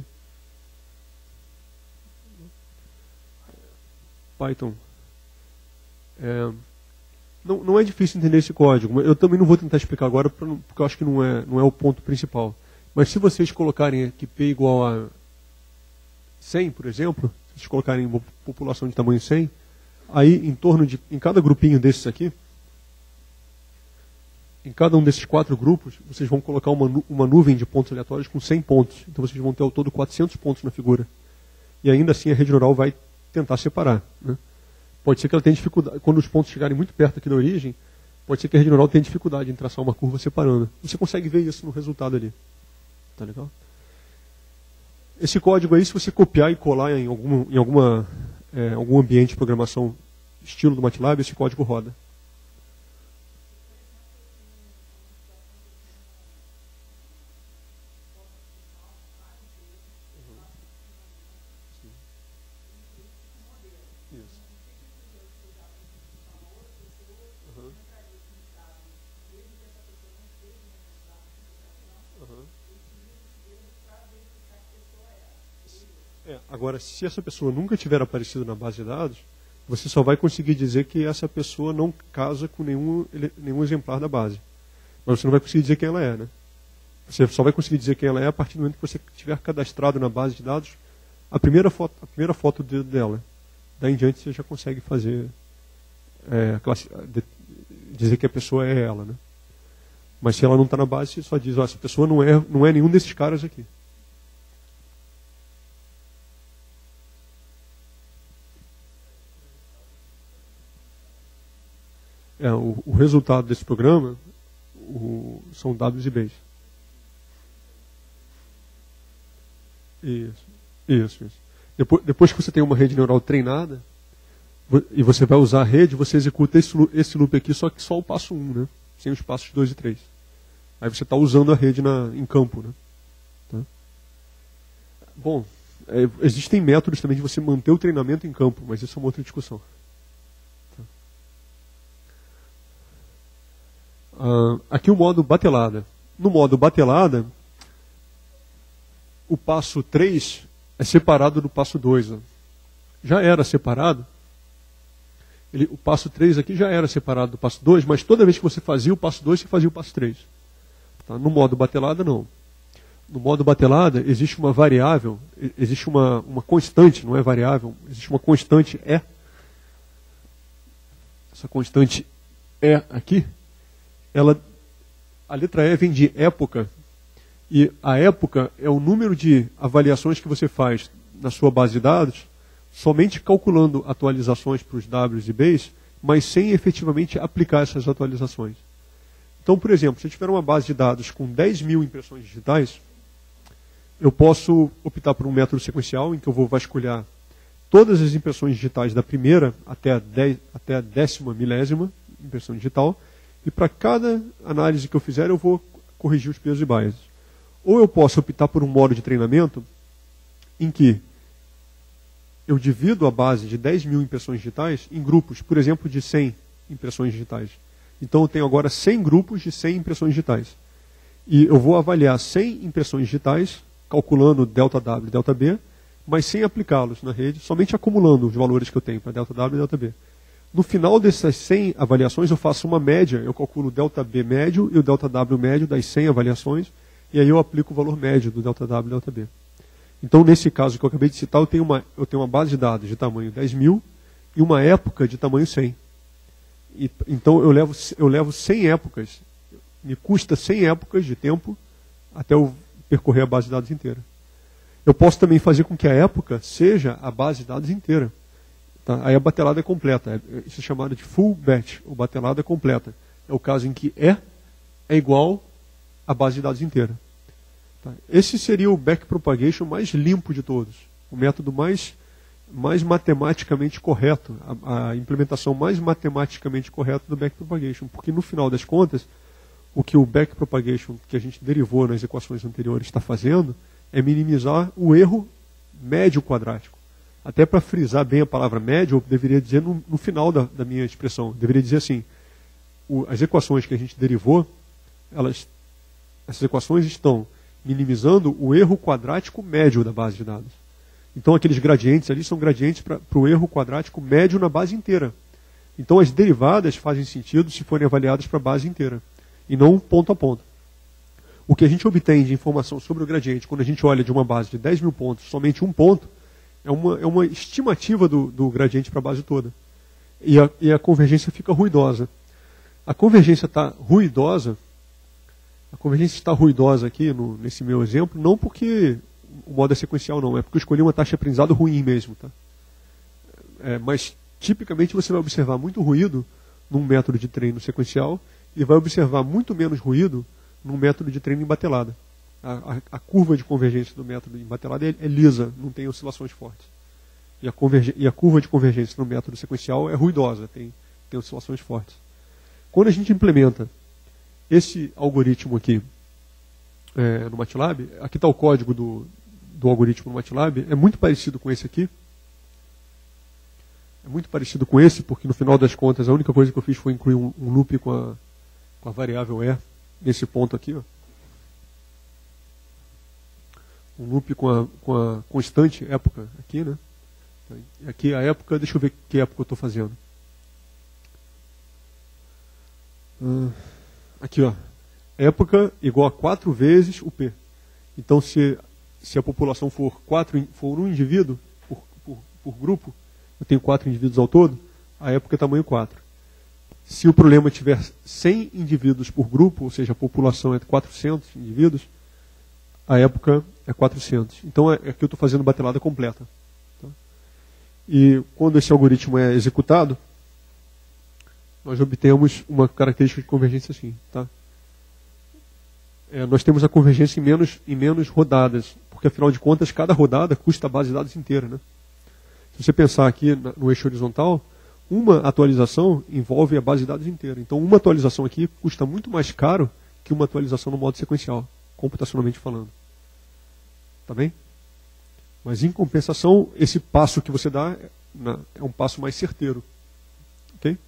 Python. É, não, não é difícil entender esse código. Eu também não vou tentar explicar agora, porque eu acho que não é, não é o ponto principal. Mas se vocês colocarem aqui P igual a cem, por exemplo, se vocês colocarem uma população de tamanho cem, aí em torno de, em cada grupinho desses aqui, em cada um desses quatro grupos, vocês vão colocar uma, nu uma nuvem de pontos aleatórios com cem pontos. Então vocês vão ter ao todo quatrocentos pontos na figura. E ainda assim a rede neural vai tentar separar. Né? Pode ser que ela tenha dificuldade, quando os pontos chegarem muito perto aqui da origem, pode ser que a rede neural tenha dificuldade em traçar uma curva separando. Você consegue ver isso no resultado ali. Tá legal? Esse código aí, se você copiar e colar em, algum, em alguma, é, algum ambiente de programação estilo do MATLAB, esse código roda. É, agora, se essa pessoa nunca tiver aparecido na base de dados, você só vai conseguir dizer que essa pessoa não casa com nenhum, nenhum exemplar da base. Mas você não vai conseguir dizer quem ela é, né? Você só vai conseguir dizer quem ela é a partir do momento que você tiver cadastrado na base de dados a primeira foto, a primeira foto dela. Daí em diante você já consegue fazer, é, classe, de, dizer que a pessoa é ela, né? Mas se ela não está na base, você só diz, ó, essa pessoa não é, não é nenhum desses caras aqui. É, o, o resultado desse programa o, são Ws e Bs. Isso, isso, isso. Depois, depois que você tem uma rede neural treinada, e você vai usar a rede, você executa esse, esse loop aqui, só que só o passo um, né? Sem os passos dois e três. Aí você está usando a rede na, em campo. Né? Tá? Bom, é, existem métodos também de você manter o treinamento em campo, mas isso é uma outra discussão. Uh, aqui o modo batelada. No modo batelada, o passo três é separado do passo dois. Ó. Já era separado. Ele, o passo três aqui já era separado do passo dois, mas toda vez que você fazia o passo dois, você fazia o passo três. Tá? No modo batelada, não. No modo batelada, existe uma variável, existe uma, uma constante, não é variável, existe uma constante E. Essa constante E aqui, ela, a letra E vem de época, e a época é o número de avaliações que você faz na sua base de dados, somente calculando atualizações para os Ws e Bs, mas sem efetivamente aplicar essas atualizações. Então, por exemplo, se eu tiver uma base de dados com dez mil impressões digitais, eu posso optar por um método sequencial, em que eu vou vasculhar todas as impressões digitais da primeira até a, dez, até a décima milésima impressão digital, e para cada análise que eu fizer, eu vou corrigir os pesos e biases. Ou eu posso optar por um modo de treinamento em que eu divido a base de dez mil impressões digitais em grupos, por exemplo, de cem impressões digitais. Então eu tenho agora cem grupos de cem impressões digitais. E eu vou avaliar cem impressões digitais, calculando ΔW e ΔB, mas sem aplicá-los na rede, somente acumulando os valores que eu tenho para ΔW e ΔB. No final dessas cem avaliações, eu faço uma média, eu calculo o delta B médio e o delta W médio das cem avaliações, e aí eu aplico o valor médio do delta W e delta B. Então, nesse caso que eu acabei de citar, eu tenho uma, eu tenho uma base de dados de tamanho dez mil e uma época de tamanho cem. E, então, eu levo, eu levo cem épocas, me custa cem épocas de tempo até eu percorrer a base de dados inteira. Eu posso também fazer com que a época seja a base de dados inteira. Tá? Aí a batelada é completa. Isso é chamado de full batch, ou batelada completa. É o caso em que E é igual à base de dados inteira. Tá? Esse seria o backpropagation mais limpo de todos. O método mais, mais matematicamente correto. A, a implementação mais matematicamente correta do backpropagation. Porque no final das contas, o que o backpropagation que a gente derivou nas equações anteriores está fazendo é minimizar o erro médio quadrático. Até para frisar bem a palavra médio, eu deveria dizer no, no final da, da minha expressão, eu deveria dizer assim, o, as equações que a gente derivou, elas, essas equações estão minimizando o erro quadrático médio da base de dados. Então aqueles gradientes ali são gradientes para o erro quadrático médio na base inteira. Então as derivadas fazem sentido se forem avaliadas para a base inteira, e não ponto a ponto. O que a gente obtém de informação sobre o gradiente, quando a gente olha de uma base de dez mil pontos, somente um ponto, é uma, é uma estimativa do, do gradiente para a base toda. E a, e a convergência fica ruidosa. A convergência está ruidosa, a convergência está ruidosa aqui, no, nesse meu exemplo, não porque o modo é sequencial, não, é porque eu escolhi uma taxa de aprendizado ruim mesmo. Tá? É, mas, tipicamente, você vai observar muito ruído num método de treino sequencial e vai observar muito menos ruído num método de treino em batelada. A, a, a curva de convergência do método em batelada é, é lisa, não tem oscilações fortes. E a, e a curva de convergência no método sequencial é ruidosa, tem, tem oscilações fortes. Quando a gente implementa esse algoritmo aqui é, no MATLAB, aqui está o código do, do algoritmo no MATLAB, é muito parecido com esse aqui. É muito parecido com esse, porque no final das contas a única coisa que eu fiz foi incluir um, um loop com a, com a variável E, nesse ponto aqui, ó. Um loop com a, com a constante época aqui, né? Aqui a época, deixa eu ver que época eu estou fazendo. Uh, aqui, ó. Época igual a quatro vezes o P. Então, se, se a população for, quatro, for um indivíduo por, por, por grupo, eu tenho quatro indivíduos ao todo, a época é tamanho quatro. Se o problema tiver cem indivíduos por grupo, ou seja, a população é quatrocentos indivíduos, a época é quatrocentos. Então, é, aqui eu estou fazendo batelada completa. Tá? E quando esse algoritmo é executado, nós obtemos uma característica de convergência assim. Tá? É, nós temos a convergência em menos, em menos rodadas, porque afinal de contas, cada rodada custa a base de dados inteira. Né? Se você pensar aqui no eixo horizontal, uma atualização envolve a base de dados inteira. Então, uma atualização aqui custa muito mais caro que uma atualização no modo sequencial, computacionalmente falando. Tá bem? Mas, em compensação, esse passo que você dá é um passo mais certeiro. Ok?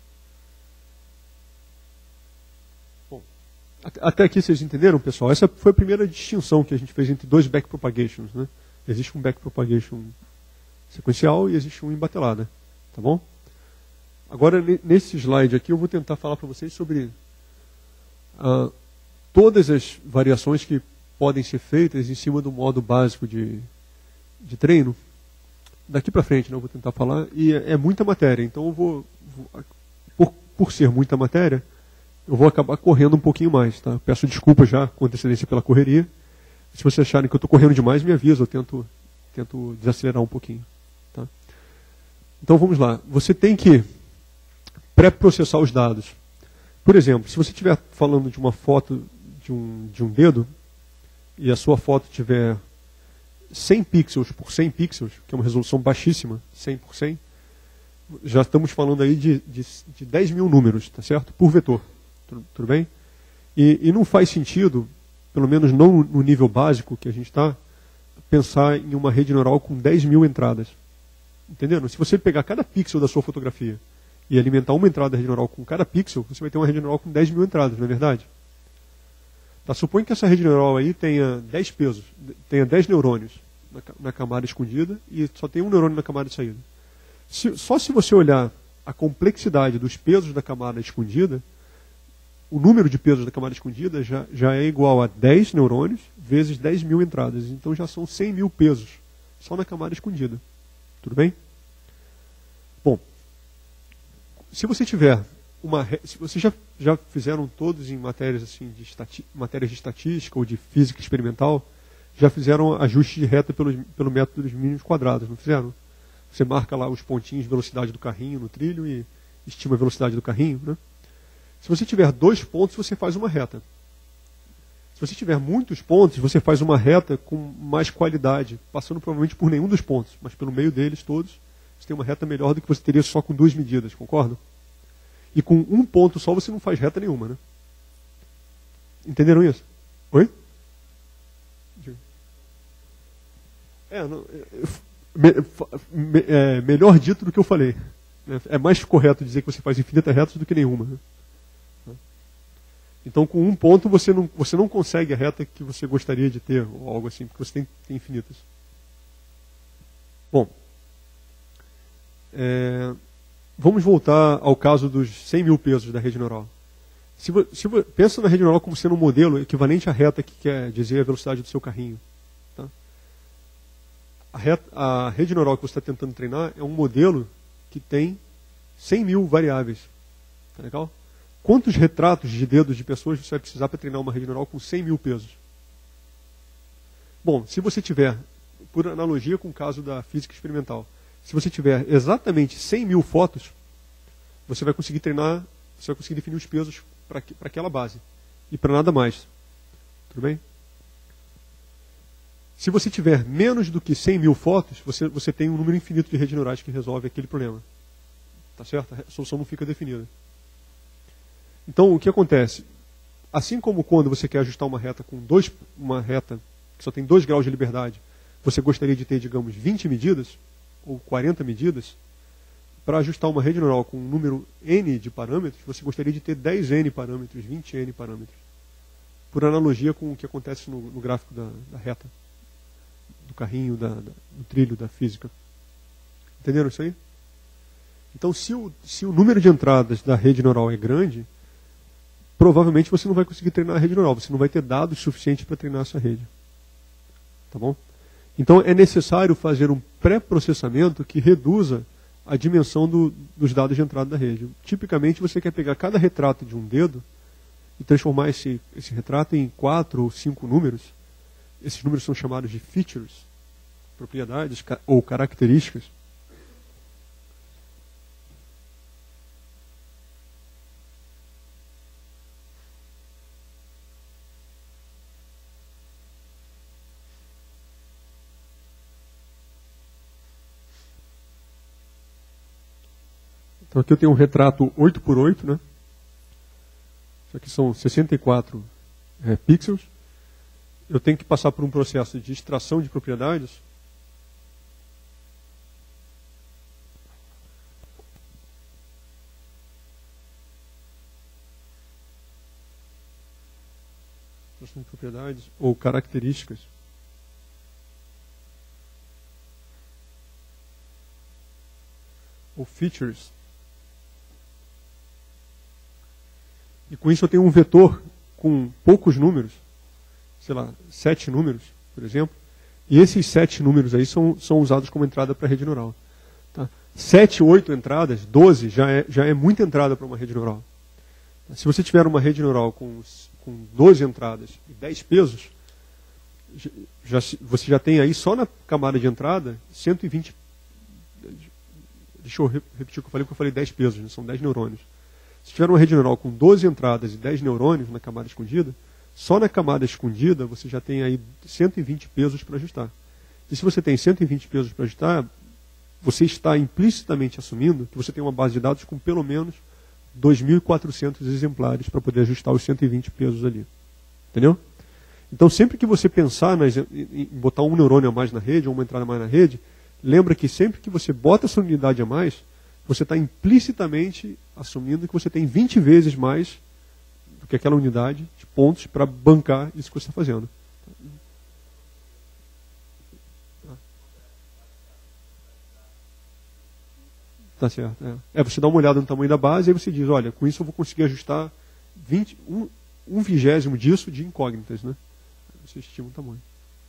Bom, até aqui vocês entenderam, pessoal? Essa foi a primeira distinção que a gente fez entre dois backpropagations. Né? Existe um backpropagation sequencial e existe um em batelada. Tá bom? Agora, nesse slide aqui, eu vou tentar falar para vocês sobre uh, todas as variações que podem ser feitas em cima do modo básico de, de treino. Daqui para frente, né, eu vou tentar falar, e é, é muita matéria, então eu vou, vou por, por ser muita matéria, eu vou acabar correndo um pouquinho mais. Tá? Peço desculpas já com antecedência pela correria. Se vocês acharem que eu estou correndo demais, me avisa, eu tento, tento desacelerar um pouquinho. Tá? Então vamos lá. Você tem que pré-processar os dados. Por exemplo, se você estiver falando de uma foto de um, de um dedo, e a sua foto tiver cem pixels por cem pixels, que é uma resolução baixíssima, cem por cem, já estamos falando aí de, de, de dez mil números, tá certo? Por vetor. Tudo, tudo bem? E, e não faz sentido, pelo menos não no nível básico que a gente está, pensar em uma rede neural com dez mil entradas. Entendendo? Se você pegar cada pixel da sua fotografia e alimentar uma entrada da rede neural com cada pixel, você vai ter uma rede neural com dez mil entradas, não é verdade? Tá, suponha que essa rede neural aí tenha dez pesos, tenha dez neurônios na, na camada escondida e só tem um neurônio na camada de saída. Se, só se você olhar a complexidade dos pesos da camada escondida, o número de pesos da camada escondida já, já é igual a dez neurônios vezes dez mil entradas. Então já são cem mil pesos só na camada escondida. Tudo bem? Bom, se você tiver uma... Se vocês já, já fizeram todos em matérias, assim, de estati, matérias de estatística ou de física experimental, já fizeram ajuste de reta pelo, pelo método dos mínimos quadrados, não fizeram? Você marca lá os pontinhos de velocidade do carrinho no trilho e estima a velocidade do carrinho, né? Se você tiver dois pontos, você faz uma reta. Se você tiver muitos pontos, você faz uma reta com mais qualidade, passando provavelmente por nenhum dos pontos, mas pelo meio deles todos, você tem uma reta melhor do que você teria só com duas medidas, concorda? E com um ponto só você não faz reta nenhuma, né? Entenderam isso? Oi? É, não, me, me, é, melhor dito do que eu falei. É mais correto dizer que você faz infinitas retas do que nenhuma, né? Então, com um ponto, você não, você não consegue a reta que você gostaria de ter, ou algo assim, porque você tem, tem infinitas. Bom, é, vamos voltar ao caso dos cem mil pesos da rede neural. Se, se pensa na rede neural como sendo um modelo equivalente à reta que quer dizer a velocidade do seu carrinho. Tá? A, reta, a rede neural que você está tentando treinar é um modelo que tem cem mil variáveis. Tá legal? Quantos retratos de dedos de pessoas você vai precisar para treinar uma rede neural com cem mil pesos? Bom, se você tiver, por analogia com o caso da física experimental, se você tiver exatamente cem mil fotos, você vai conseguir treinar, você vai conseguir definir os pesos para aquela base. E para nada mais. Tudo bem? Se você tiver menos do que cem mil fotos, você, você tem um número infinito de redes neurais que resolve aquele problema. Tá certo? A solução não fica definida. Então, o que acontece? Assim como quando você quer ajustar uma reta com dois, uma reta que só tem dois graus de liberdade, você gostaria de ter, digamos, vinte medidas, ou quarenta medidas, para ajustar uma rede neural com um número N de parâmetros, você gostaria de ter dez N parâmetros, vinte N parâmetros. Por analogia com o que acontece no, no gráfico da, da reta, do carrinho, da, da, do trilho da física. Entenderam isso aí? Então, se o, se o número de entradas da rede neural é grande, provavelmente você não vai conseguir treinar a rede neural, você não vai ter dados suficientes para treinar essa rede. Tá bom? Então é necessário fazer um pré-processamento que reduza a dimensão do, dos dados de entrada da rede. Tipicamente você quer pegar cada retrato de um dedo e transformar esse, esse retrato em quatro ou cinco números. Esses números são chamados de features, propriedades ou características. Então aqui eu tenho um retrato oito por oito, né? Isso aqui são sessenta e quatro é, pixels. Eu tenho que passar por um processo de extração de propriedades. Extração de propriedades ou características. Ou features. E com isso eu tenho um vetor com poucos números, sei lá, sete números, por exemplo, e esses sete números aí são, são usados como entrada para a rede neural. Tá? Sete, oito entradas, doze, já é, já é muita entrada para uma rede neural. Se você tiver uma rede neural com, com doze entradas e dez pesos, já, você já tem aí só na camada de entrada cento e vinte. Deixa eu repetir o que eu falei, porque eu falei dez pesos, né? São dez neurônios. Se tiver uma rede neural com doze entradas e dez neurônios na camada escondida, só na camada escondida você já tem aí cento e vinte pesos para ajustar. E se você tem cento e vinte pesos para ajustar, você está implicitamente assumindo que você tem uma base de dados com pelo menos dois mil e quatrocentos exemplares para poder ajustar os cento e vinte pesos ali. Entendeu? Então, sempre que você pensar nas, em botar um neurônio a mais na rede, ou uma entrada a mais na rede, lembra que sempre que você bota essa unidade a mais, você está implicitamente assumindo que você tem vinte vezes mais do que aquela unidade de pontos para bancar isso que você está fazendo. Tá certo. É. é, você dá uma olhada no tamanho da base e aí você diz, olha, com isso eu vou conseguir ajustar vinte, um, um vigésimo disso de incógnitas, né? Você estima o tamanho.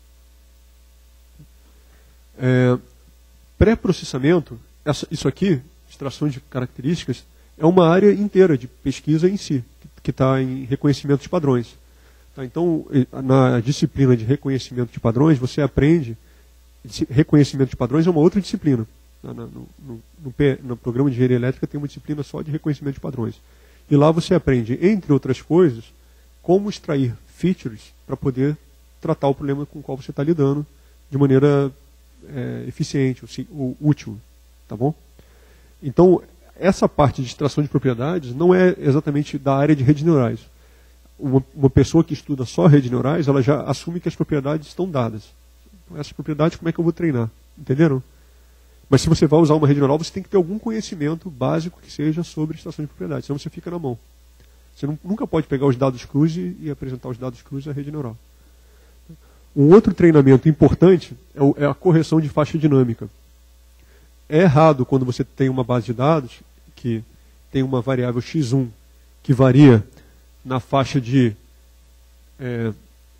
É, pré-processamento, essa, isso aqui, extração de características, é uma área inteira de pesquisa em si, que está em reconhecimento de padrões. Tá, então, na disciplina de reconhecimento de padrões, você aprende, reconhecimento de padrões é uma outra disciplina. No, no, no, no, no programa de engenharia elétrica tem uma disciplina só de reconhecimento de padrões. E lá você aprende, entre outras coisas, como extrair features para poder tratar o problema com o qual você está lidando de maneira é, eficiente, ou útil. Tá bom? Então, essa parte de extração de propriedades não é exatamente da área de redes neurais. Uma, uma pessoa que estuda só redes neurais, ela já assume que as propriedades estão dadas. Então, essas propriedades, como é que eu vou treinar? Entenderam? Mas se você vai usar uma rede neural, você tem que ter algum conhecimento básico que seja sobre extração de propriedades, senão você fica na mão. Você não, nunca pode pegar os dados cruz e, e apresentar os dados cruz à rede neural. Um outro treinamento importante é, o, é a correção de faixa dinâmica. É errado quando você tem uma base de dados que tem uma variável x um que varia na faixa de é,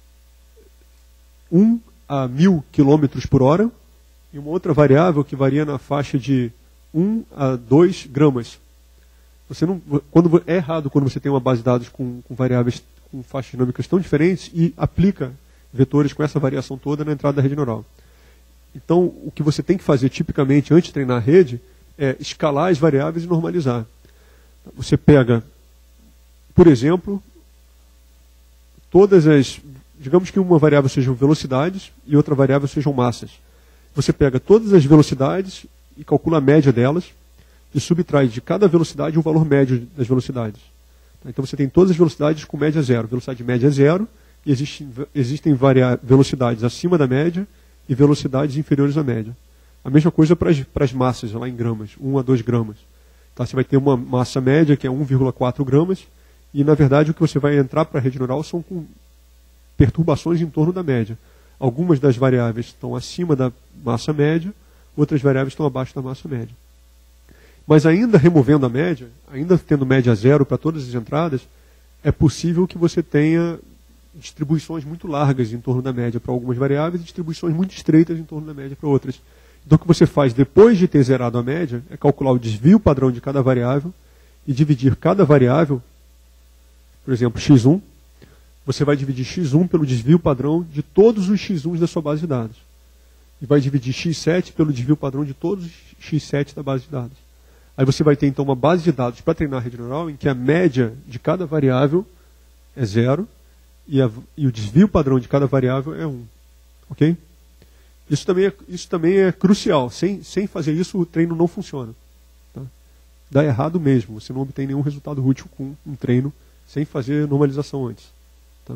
um a mil quilômetros por hora, e uma outra variável que varia na faixa de um a dois gramas. Você não, quando, é errado quando você tem uma base de dados com, com variáveis com faixas dinâmicas tão diferentes e aplica vetores com essa variação toda na entrada da rede neural. Então, o que você tem que fazer tipicamente antes de treinar a rede é escalar as variáveis e normalizar. Você pega, por exemplo, todas as... Digamos que uma variável sejam velocidades e outra variável sejam massas. Você pega todas as velocidades e calcula a média delas e subtrai de cada velocidade um valor médio das velocidades. Então você tem todas as velocidades com média zero. Velocidade média é zero e existem, existem velocidades acima da média e velocidades inferiores à média. A mesma coisa para as, para as massas, lá em gramas, um a dois gramas. Tá? Você vai ter uma massa média que é um vírgula quatro gramas e, na verdade, o que você vai entrar para a rede neural são com perturbações em torno da média. Algumas das variáveis estão acima da massa média, outras variáveis estão abaixo da massa média. Mas ainda removendo a média, ainda tendo média zero para todas as entradas, é possível que você tenha distribuições muito largas em torno da média para algumas variáveis e distribuições muito estreitas em torno da média para outras. Então o que você faz depois de ter zerado a média é calcular o desvio padrão de cada variável e dividir cada variável, por exemplo, x um, você vai dividir x um pelo desvio padrão de todos os x um da sua base de dados. E vai dividir x sete pelo desvio padrão de todos os x sete da base de dados. Aí você vai ter então uma base de dados para treinar a rede neural em que a média de cada variável é zero e, a, e o desvio padrão de cada variável é um. Ok? Isso também é, isso também é crucial. Sem, sem fazer isso, o treino não funciona. Tá? Dá errado mesmo. Você não obtém nenhum resultado útil com um treino sem fazer normalização antes. Tá?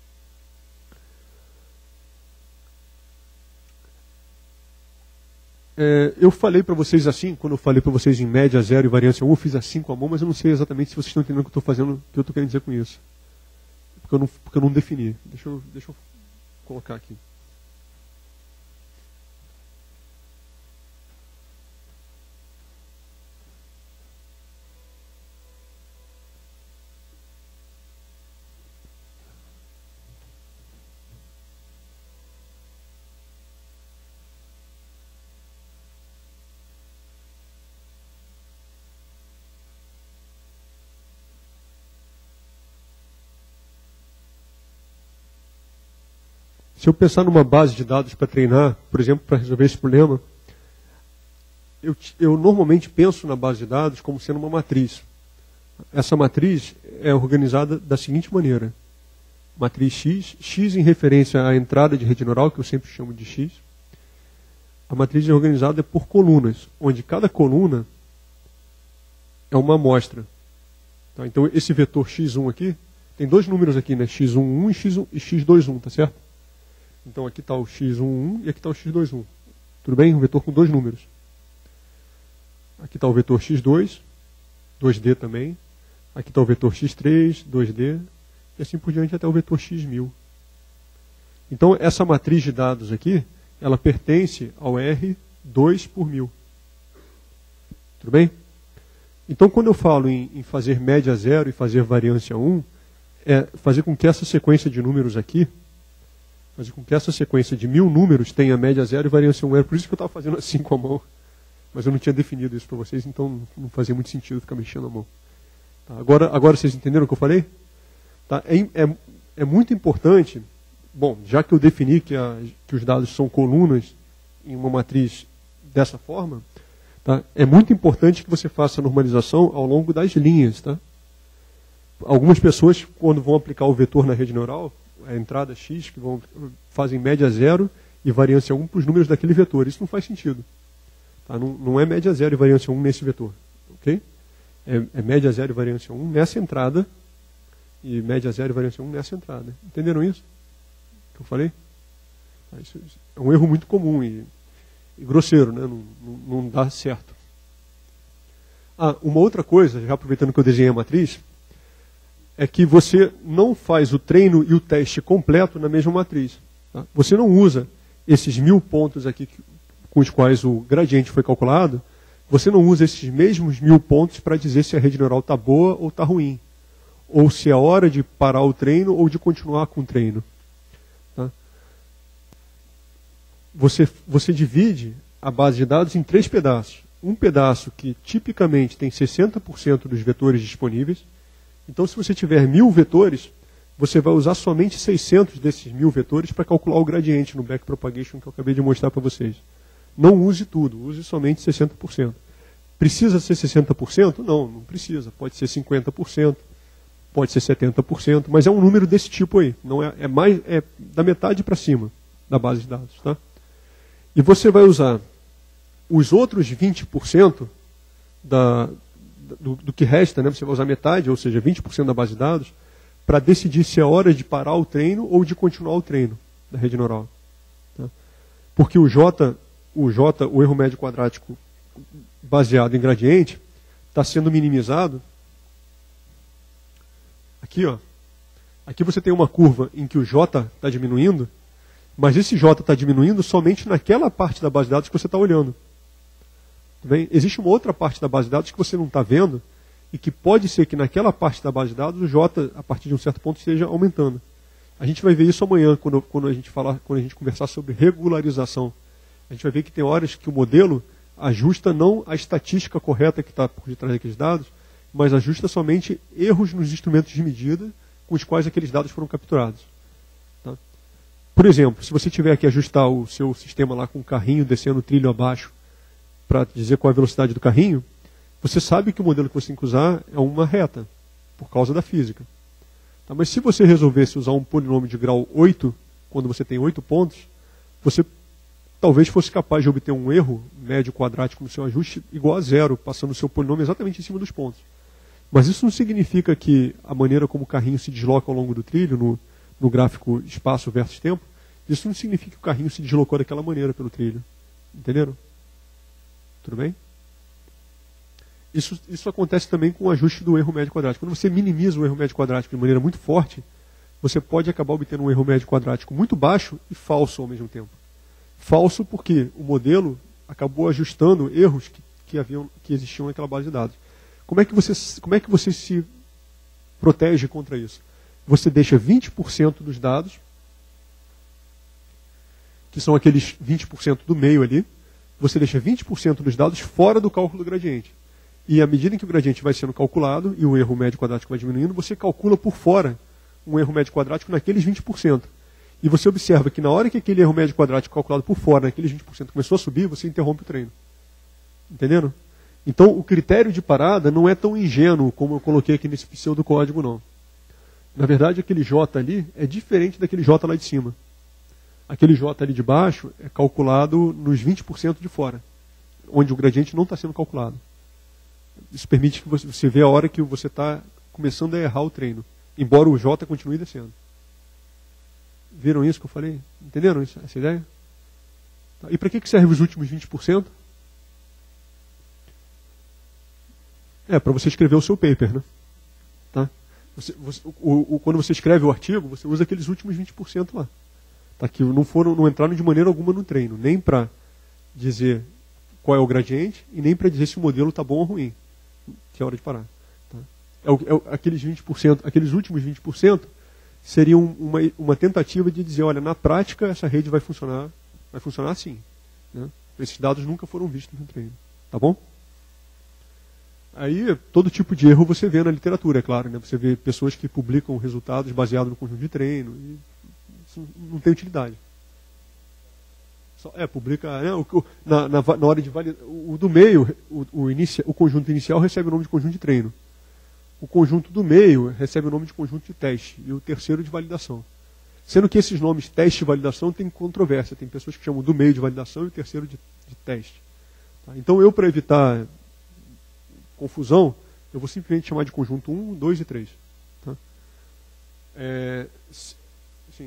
É, eu falei para vocês assim, quando eu falei para vocês em média zero e variância um, eu fiz assim com a mão, mas eu não sei exatamente se vocês estão entendendo o que eu estou fazendo, o que eu estou querendo dizer com isso. Porque eu não, porque eu não defini. Deixa eu, deixa eu colocar aqui. Se eu pensar numa base de dados para treinar, por exemplo, para resolver esse problema, eu, eu normalmente penso na base de dados como sendo uma matriz. Essa matriz é organizada da seguinte maneira. Matriz X, X em referência à entrada de rede neural, que eu sempre chamo de X. A matriz é organizada por colunas, onde cada coluna é uma amostra. Tá? Então esse vetor x um aqui, tem dois números aqui, né? x um, um e x um, e x dois, um, tá certo? Então aqui está o x um, um e aqui está o x dois, um. Tudo bem? Um vetor com dois números. Aqui está o vetor x dois, dois D também. Aqui está o vetor x três, dois D. E assim por diante até o vetor x mil. Então essa matriz de dados aqui, ela pertence ao R dois por mil. Tudo bem? Então, quando eu falo em, em fazer média zero e fazer variância um, é fazer com que essa sequência de números aqui, fazer com que essa sequência de mil números tenha média zero e variância um. É por isso que eu estava fazendo assim com a mão. Mas eu não tinha definido isso para vocês, então não fazia muito sentido ficar mexendo a mão. Tá, agora, agora vocês entenderam o que eu falei? Tá, é, é, é muito importante, bom, já que eu defini que, a, que os dados são colunas em uma matriz dessa forma, tá, é muito importante que você faça a normalização ao longo das linhas. Tá? Algumas pessoas, quando vão aplicar o vetor na rede neural, a entrada x, que vão, fazem média zero e variância um para os números daquele vetor. Isso não faz sentido. Tá? Não, não é média zero e variância um nesse vetor. Okay? É, é média zero e variância um nessa entrada e média zero e variância um nessa entrada. Entenderam isso? Que eu falei? Tá, isso, isso é um erro muito comum e, e grosseiro, né? não, não, não dá certo. Ah, uma outra coisa, já aproveitando que eu desenhei a matriz, é que você não faz o treino e o teste completo na mesma matriz. Tá? Você não usa esses mil pontos aqui que, com os quais o gradiente foi calculado, você não usa esses mesmos mil pontos para dizer se a rede neural está boa ou está ruim. Ou se é hora de parar o treino ou de continuar com o treino. Tá? Você, você divide a base de dados em três pedaços. Um pedaço que tipicamente tem sessenta por cento dos vetores disponíveis. Então, se você tiver mil vetores, você vai usar somente seiscentos desses mil vetores para calcular o gradiente no backpropagation que eu acabei de mostrar para vocês. Não use tudo, use somente sessenta por cento. Precisa ser sessenta por cento? Não, não precisa. Pode ser cinquenta por cento, pode ser setenta por cento, mas é um número desse tipo aí. Não é, é, mais, é da metade para cima da base de dados. Tá? E você vai usar os outros vinte por cento da, do, do que resta, né? Você vai usar metade, ou seja, vinte por cento da base de dados, para decidir se é hora de parar o treino ou de continuar o treino da rede neural. Tá? Porque o J... O J, o erro médio quadrático baseado em gradiente, está sendo minimizado. Aqui, ó. Aqui você tem uma curva em que o J está diminuindo, mas esse J está diminuindo somente naquela parte da base de dados que você está olhando. Tá bem? Existe uma outra parte da base de dados que você não está vendo e que pode ser que naquela parte da base de dados o J, a partir de um certo ponto, esteja aumentando. A gente vai ver isso amanhã, quando, quando, a, gente falar, quando a gente conversar sobre regularização. A gente vai ver que tem horas que o modelo ajusta não a estatística correta que está por detrás daqueles dados, mas ajusta somente erros nos instrumentos de medida com os quais aqueles dados foram capturados. Tá? Por exemplo, se você tiver que ajustar o seu sistema lá com o carrinho descendo o trilho abaixo para dizer qual é a velocidade do carrinho, você sabe que o modelo que você tem que usar é uma reta, por causa da física. Tá? Mas se você resolvesse usar um polinômio de grau oito, quando você tem oito pontos, você talvez fosse capaz de obter um erro médio quadrático no seu ajuste igual a zero, passando o seu polinômio exatamente em cima dos pontos. Mas isso não significa que a maneira como o carrinho se desloca ao longo do trilho, no, no gráfico espaço versus tempo, isso não significa que o carrinho se deslocou daquela maneira pelo trilho. Entenderam? Tudo bem? Isso, isso acontece também com o ajuste do erro médio quadrático. Quando você minimiza o erro médio quadrático de maneira muito forte, você pode acabar obtendo um erro médio quadrático muito baixo e falso ao mesmo tempo. Falso porque o modelo acabou ajustando erros que, que, haviam, que existiam naquela base de dados. Como é que você, como é que você se protege contra isso? Você deixa vinte por cento dos dados, que são aqueles vinte por cento do meio ali, você deixa vinte por cento dos dados fora do cálculo do gradiente. E à medida em que o gradiente vai sendo calculado e o erro médio quadrático vai diminuindo, você calcula por fora um erro médio quadrático naqueles vinte por cento. E você observa que na hora que aquele erro médio quadrático calculado por fora, naqueles vinte por cento, começou a subir, você interrompe o treino. Entenderam? Então, o critério de parada não é tão ingênuo como eu coloquei aqui nesse pseudocódigo, não. Na verdade, aquele J ali é diferente daquele J lá de cima. Aquele J ali de baixo é calculado nos vinte por cento de fora, onde o gradiente não está sendo calculado. Isso permite que você veja a hora que você está começando a errar o treino, embora o J continue descendo. Viram isso que eu falei? Entenderam isso, essa ideia? E para que serve os últimos vinte por cento? É, para você escrever o seu paper, né? Tá? Você, você, o, o, quando você escreve o artigo, você usa aqueles últimos vinte por cento lá. Tá? Que não, foram, não entraram de maneira alguma no treino, nem para dizer qual é o gradiente e nem para dizer se o modelo está bom ou ruim, que é hora de parar. Tá? É o, é o, aqueles vinte por cento, aqueles últimos vinte por cento seriam uma, uma tentativa de dizer, olha, na prática essa rede vai funcionar, vai funcionar assim. Né? Esses dados nunca foram vistos no treino. Tá bom? Aí, todo tipo de erro você vê na literatura, é claro. Né? Você vê pessoas que publicam resultados baseados no conjunto de treino. E isso não tem utilidade. Só, é, publica... Né? O, na, na, na hora de validar... O do meio, o, o, inicia, o conjunto inicial recebe o nome de conjunto de treino. O conjunto do meio recebe o nome de conjunto de teste. E o terceiro de validação. Sendo que esses nomes teste e validação têm controvérsia. Tem pessoas que chamam do meio de validação e o terceiro de, de teste. Tá? Então, eu, para evitar confusão, eu vou simplesmente chamar de conjunto um, dois e três. Tá? É, sim.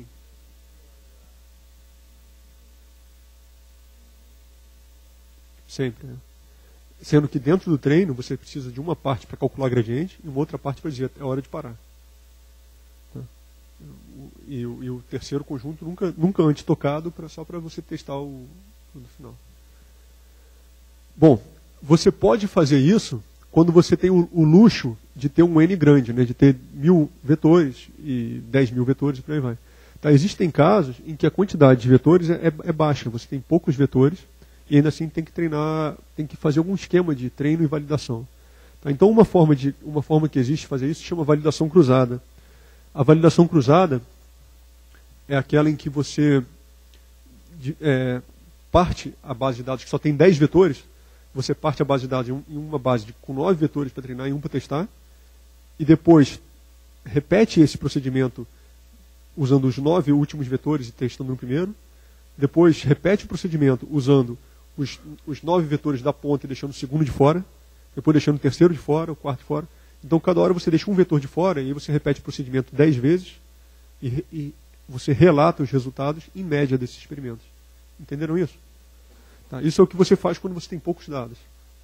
Sempre. Né? Sendo que dentro do treino você precisa de uma parte para calcular gradiente e uma outra parte para dizer é hora de parar. Tá? E, e, e o terceiro conjunto nunca, nunca antes tocado, pra, só para você testar o, o no final. Bom, você pode fazer isso quando você tem o, o luxo de ter um N grande, né, de ter mil vetores e dez mil vetores e por aí vai. Tá, existem casos em que a quantidade de vetores é, é baixa, você tem poucos vetores e ainda assim tem que treinar, tem que fazer algum esquema de treino e validação. Tá, então uma forma, de, uma forma que existe de fazer isso se chama validação cruzada. A validação cruzada é aquela em que você de, é, parte a base de dados que só tem dez vetores, você parte a base de dados em uma base de, com nove vetores para treinar e um para testar, e depois repete esse procedimento usando os nove últimos vetores e testando no primeiro, depois repete o procedimento usando os, os nove vetores da ponta e deixando o segundo de fora, depois deixando o terceiro de fora, o quarto de fora. Então, cada hora você deixa um vetor de fora e aí você repete o procedimento dez vezes e, e você relata os resultados em média desses experimentos. Entenderam isso? Tá, isso é o que você faz quando você tem poucos dados.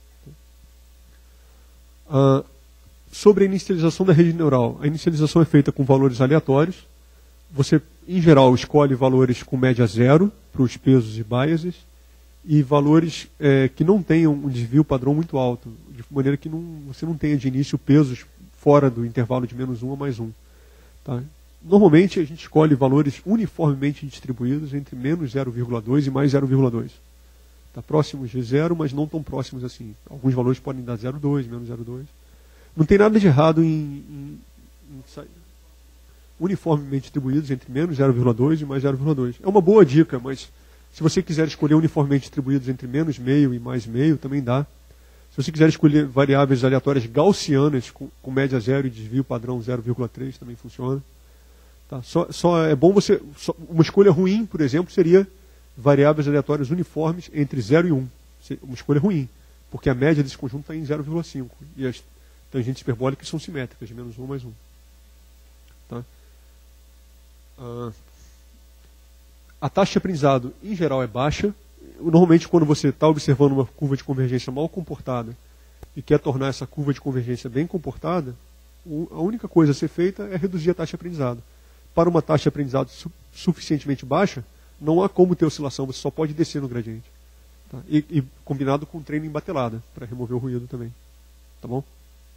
Ah, sobre a inicialização da rede neural. A inicialização é feita com valores aleatórios. Você, em geral, escolhe valores com média zero para os pesos e biases e valores é, que não tenham um desvio padrão muito alto, de maneira que não, você não tenha de início pesos fora do intervalo de menos um a mais um. Tá? Normalmente, a gente escolhe valores uniformemente distribuídos entre menos zero vírgula dois e mais zero vírgula dois. Tá, próximos de zero, mas não tão próximos assim. Alguns valores podem dar zero vírgula dois, menos zero vírgula dois. Não tem nada de errado em, em, em uniformemente distribuídos entre menos zero vírgula dois e mais zero vírgula dois. É uma boa dica, mas se você quiser escolher uniformemente distribuídos entre menos meio e mais meio, também dá. Se você quiser escolher variáveis aleatórias gaussianas com, com média zero e desvio padrão zero vírgula três, também funciona. Tá, só, só é bom você... Só, uma escolha ruim, por exemplo, seria variáveis aleatórias uniformes entre zero e um. Uma escolha ruim, porque a média desse conjunto está em zero vírgula cinco. E as tangentes hiperbólicas são simétricas, de menos um mais um. Tá? Ah, a taxa de aprendizado, em geral, é baixa. Normalmente, quando você está observando uma curva de convergência mal comportada e quer tornar essa curva de convergência bem comportada, a única coisa a ser feita é reduzir a taxa de aprendizado. Para uma taxa de aprendizado su suficientemente baixa, não há como ter oscilação, você só pode descer no gradiente. Tá? E, e combinado com treino em batelada, para remover o ruído também. Tá bom?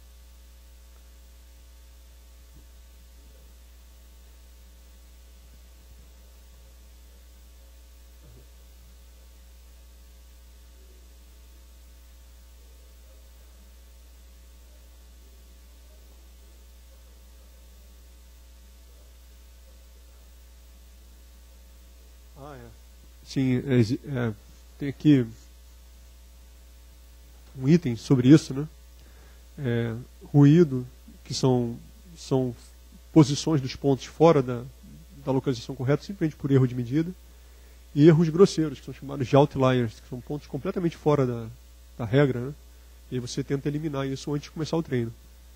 Ah, é. Sim, é, é, tem aqui um item sobre isso, né? É, ruído, que são, são posições dos pontos fora da, da localização correta, simplesmente por erro de medida, e erros grosseiros, que são chamados de outliers, que são pontos completamente fora da, da regra, né? E aí você tenta eliminar isso antes de começar o treino.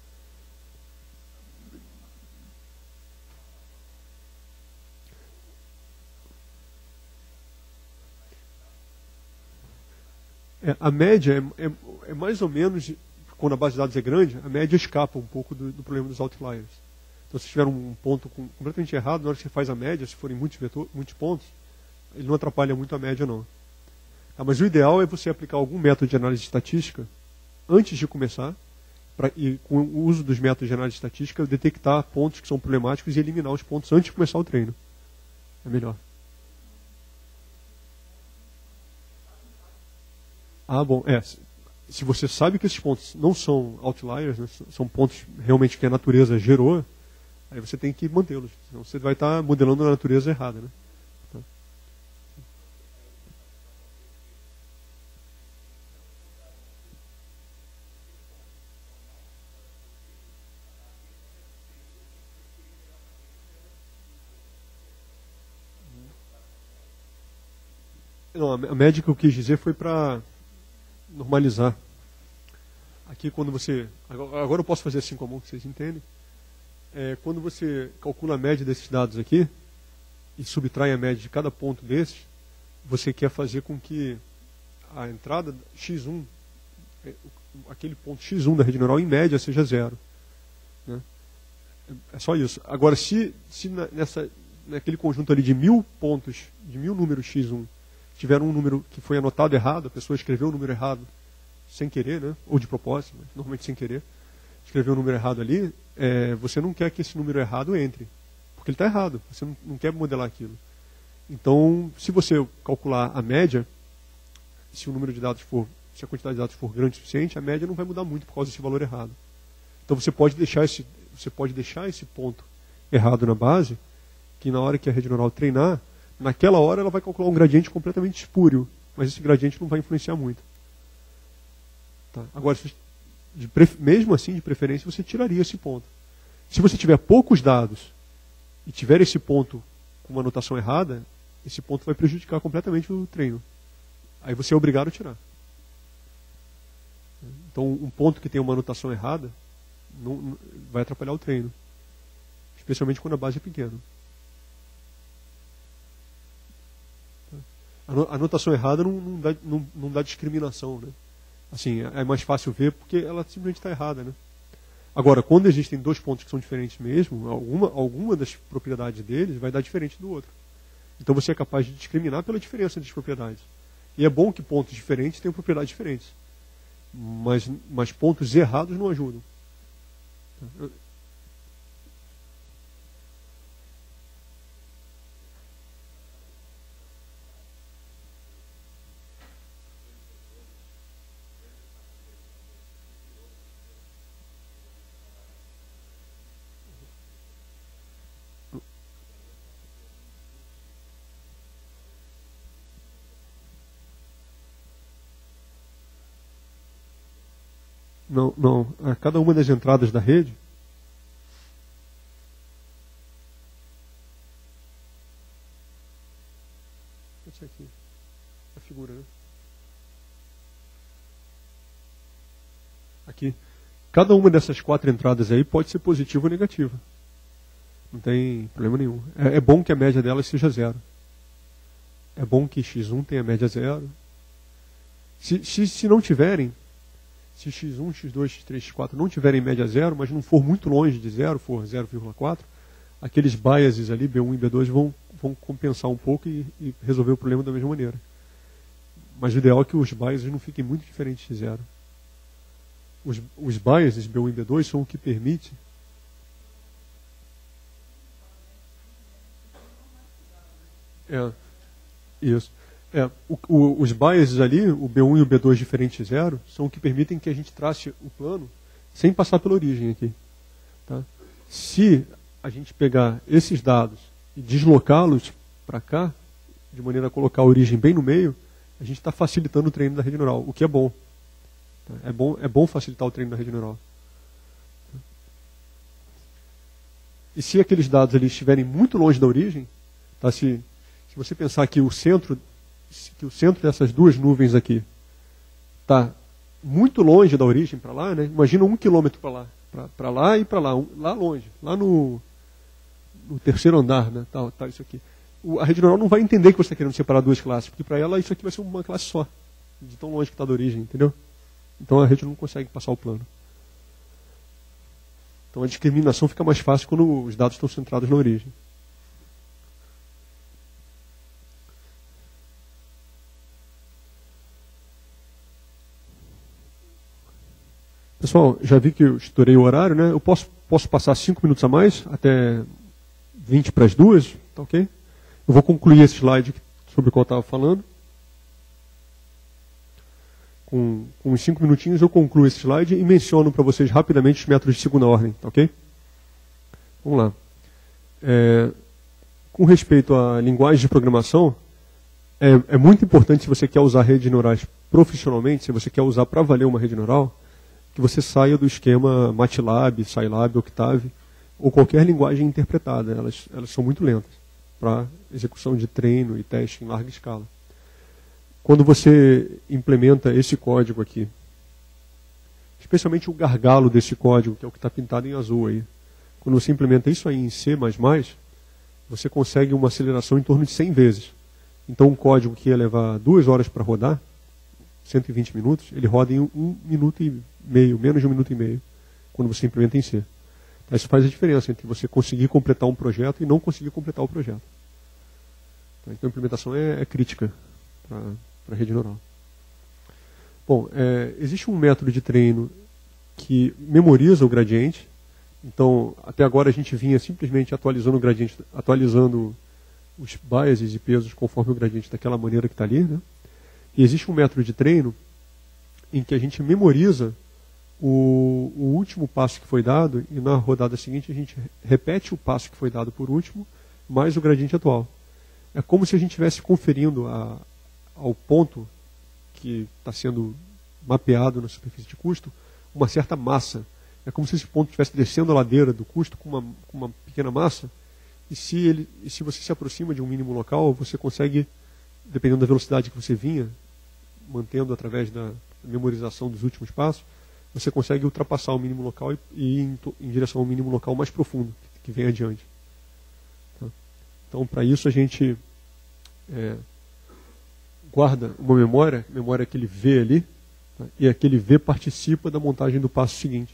É, a média é, é, é mais ou menos, quando a base de dados é grande, a média escapa um pouco do, do problema dos outliers. Então, se tiver um ponto com, completamente errado, na hora que você faz a média, se forem muitos, vetor, muitos pontos, ele não atrapalha muito a média, não. Ah, mas o ideal é você aplicar algum método de análise estatística antes de começar, pra, e com o uso dos métodos de análise estatística, detectar pontos que são problemáticos e eliminar os pontos antes de começar o treino. É melhor. Ah, bom, é. Se você sabe que esses pontos não são outliers, né, são pontos realmente que a natureza gerou, aí você tem que mantê-los. Senão você vai estar modelando a natureza errada, né? Tá. Não, a média que eu quis dizer foi para normalizar. Aqui quando você... Agora eu posso fazer assim com a mão, que vocês entendem. É, quando você calcula a média desses dados aqui e subtrai a média de cada ponto desses, você quer fazer com que a entrada xis um, aquele ponto xis um da rede neural, em média, seja zero. Né? É só isso. Agora, se, se nessa, naquele conjunto ali de mil pontos, de mil números xis um, tiver um número que foi anotado errado, a pessoa escreveu o número errado sem querer, né? Ou de propósito, mas normalmente sem querer, escreveu o número errado ali, é, você não quer que esse número errado entre, porque ele está errado, você não, não quer modelar aquilo. Então, se você calcular a média, se o número de dados for, se a quantidade de dados for grande o suficiente, a média não vai mudar muito por causa desse valor errado. Então você pode deixar esse, você pode deixar esse ponto errado na base, que na hora que a rede neural treinar, naquela hora ela vai calcular um gradiente completamente espúrio, mas esse gradiente não vai influenciar muito. Tá. Agora, de, mesmo assim, de preferência, você tiraria esse ponto. Se você tiver poucos dados e tiver esse ponto com uma anotação errada, esse ponto vai prejudicar completamente o treino. Aí você é obrigado a tirar. Então, um ponto que tem uma anotação errada não, não, vai atrapalhar o treino. Especialmente quando a base é pequena. A anotação errada não, não, dá, não, não dá discriminação, né? Assim, é mais fácil ver porque ela simplesmente está errada, né? Agora, quando existem dois pontos que são diferentes mesmo, alguma, alguma das propriedades deles vai dar diferente do outro. Então você é capaz de discriminar pela diferença das propriedades. E é bom que pontos diferentes tenham propriedades diferentes. Mas, mas pontos errados não ajudam. Não, não. A cada uma das entradas da rede, essa aqui, a figura, né? Aqui. Cada uma dessas quatro entradas aí pode ser positiva ou negativa. Não tem problema nenhum. É, é bom que a média delas seja zero. É bom que xis um tenha média zero. Se, se, se não tiverem, se xis um, xis dois, xis três, xis quatro não tiverem média zero, mas não for muito longe de zero, for zero vírgula quatro, aqueles biases ali, B um e B dois, vão, vão compensar um pouco e, e resolver o problema da mesma maneira. Mas o ideal é que os biases não fiquem muito diferentes de zero. Os, os biases B um e B dois são o que permite... É, isso. É, o, o, os biases ali, o B um e o B dois diferente de zero, são o que permitem que a gente trace o plano sem passar pela origem aqui. Tá? Se a gente pegar esses dados e deslocá-los para cá, de maneira a colocar a origem bem no meio, a gente está facilitando o treino da rede neural, o que é bom. Tá? É bom, é bom facilitar o treino da rede neural. Tá? E se aqueles dados ali estiverem muito longe da origem, tá? se, se você pensar que o centro que o centro dessas duas nuvens aqui está muito longe da origem para lá, né? Imagina um quilômetro para lá, para lá e para lá, um, lá longe, lá no, no terceiro andar, né? Tá, tá isso aqui. O, a rede neural não vai entender que você está querendo separar duas classes, porque para ela isso aqui vai ser uma classe só, de tão longe que está da origem, entendeu? Então a rede não consegue passar o plano. Então a discriminação fica mais fácil quando os dados estão centrados na origem. Pessoal, já vi que eu estourei o horário, né? Eu posso, posso passar cinco minutos a mais, até vinte para as duas, tá ok? Eu vou concluir esse slide sobre o qual eu estava falando. Com, com uns cinco minutinhos eu concluo esse slide e menciono para vocês rapidamente os métodos de segunda ordem, tá ok? Vamos lá. É, com respeito à linguagem de programação, é, é muito importante, se você quer usar redes neurais profissionalmente, se você quer usar para valer uma rede neural, que você saia do esquema MATLAB, Scilab, Octave, ou qualquer linguagem interpretada. Elas, elas são muito lentas para execução de treino e teste em larga escala. Quando você implementa esse código aqui, especialmente o gargalo desse código, que é o que está pintado em azul aí, quando você implementa isso aí em C mais mais, você consegue uma aceleração em torno de cem vezes. Então um código que ia levar duas horas para rodar, cento e vinte minutos, ele roda em um, um minuto e meio, menos de um minuto e meio, quando você implementa em C. Então, isso faz a diferença entre você conseguir completar um projeto e não conseguir completar o projeto. Então a implementação é, é crítica para a rede neural. Bom, é, existe um método de treino que memoriza o gradiente. Então, até agora a gente vinha simplesmente atualizando o gradiente, atualizando os biases e pesos conforme o gradiente daquela maneira que está ali, né? E existe um método de treino em que a gente memoriza o, o último passo que foi dado e na rodada seguinte a gente repete o passo que foi dado por último mais o gradiente atual. É como se a gente estivesse conferindo a, ao ponto que está sendo mapeado na superfície de custo uma certa massa. É como se esse ponto estivesse descendo a ladeira do custo com uma, com uma pequena massa e se, ele, e se você se aproxima de um mínimo local, você consegue, dependendo da velocidade que você vinha, mantendo através da memorização dos últimos passos, você consegue ultrapassar o mínimo local e, e ir em, em direção ao mínimo local mais profundo, que vem adiante. Tá? Então, para isso, a gente é, guarda uma memória, memória aquele V ali, tá? E aquele V participa da montagem do passo seguinte.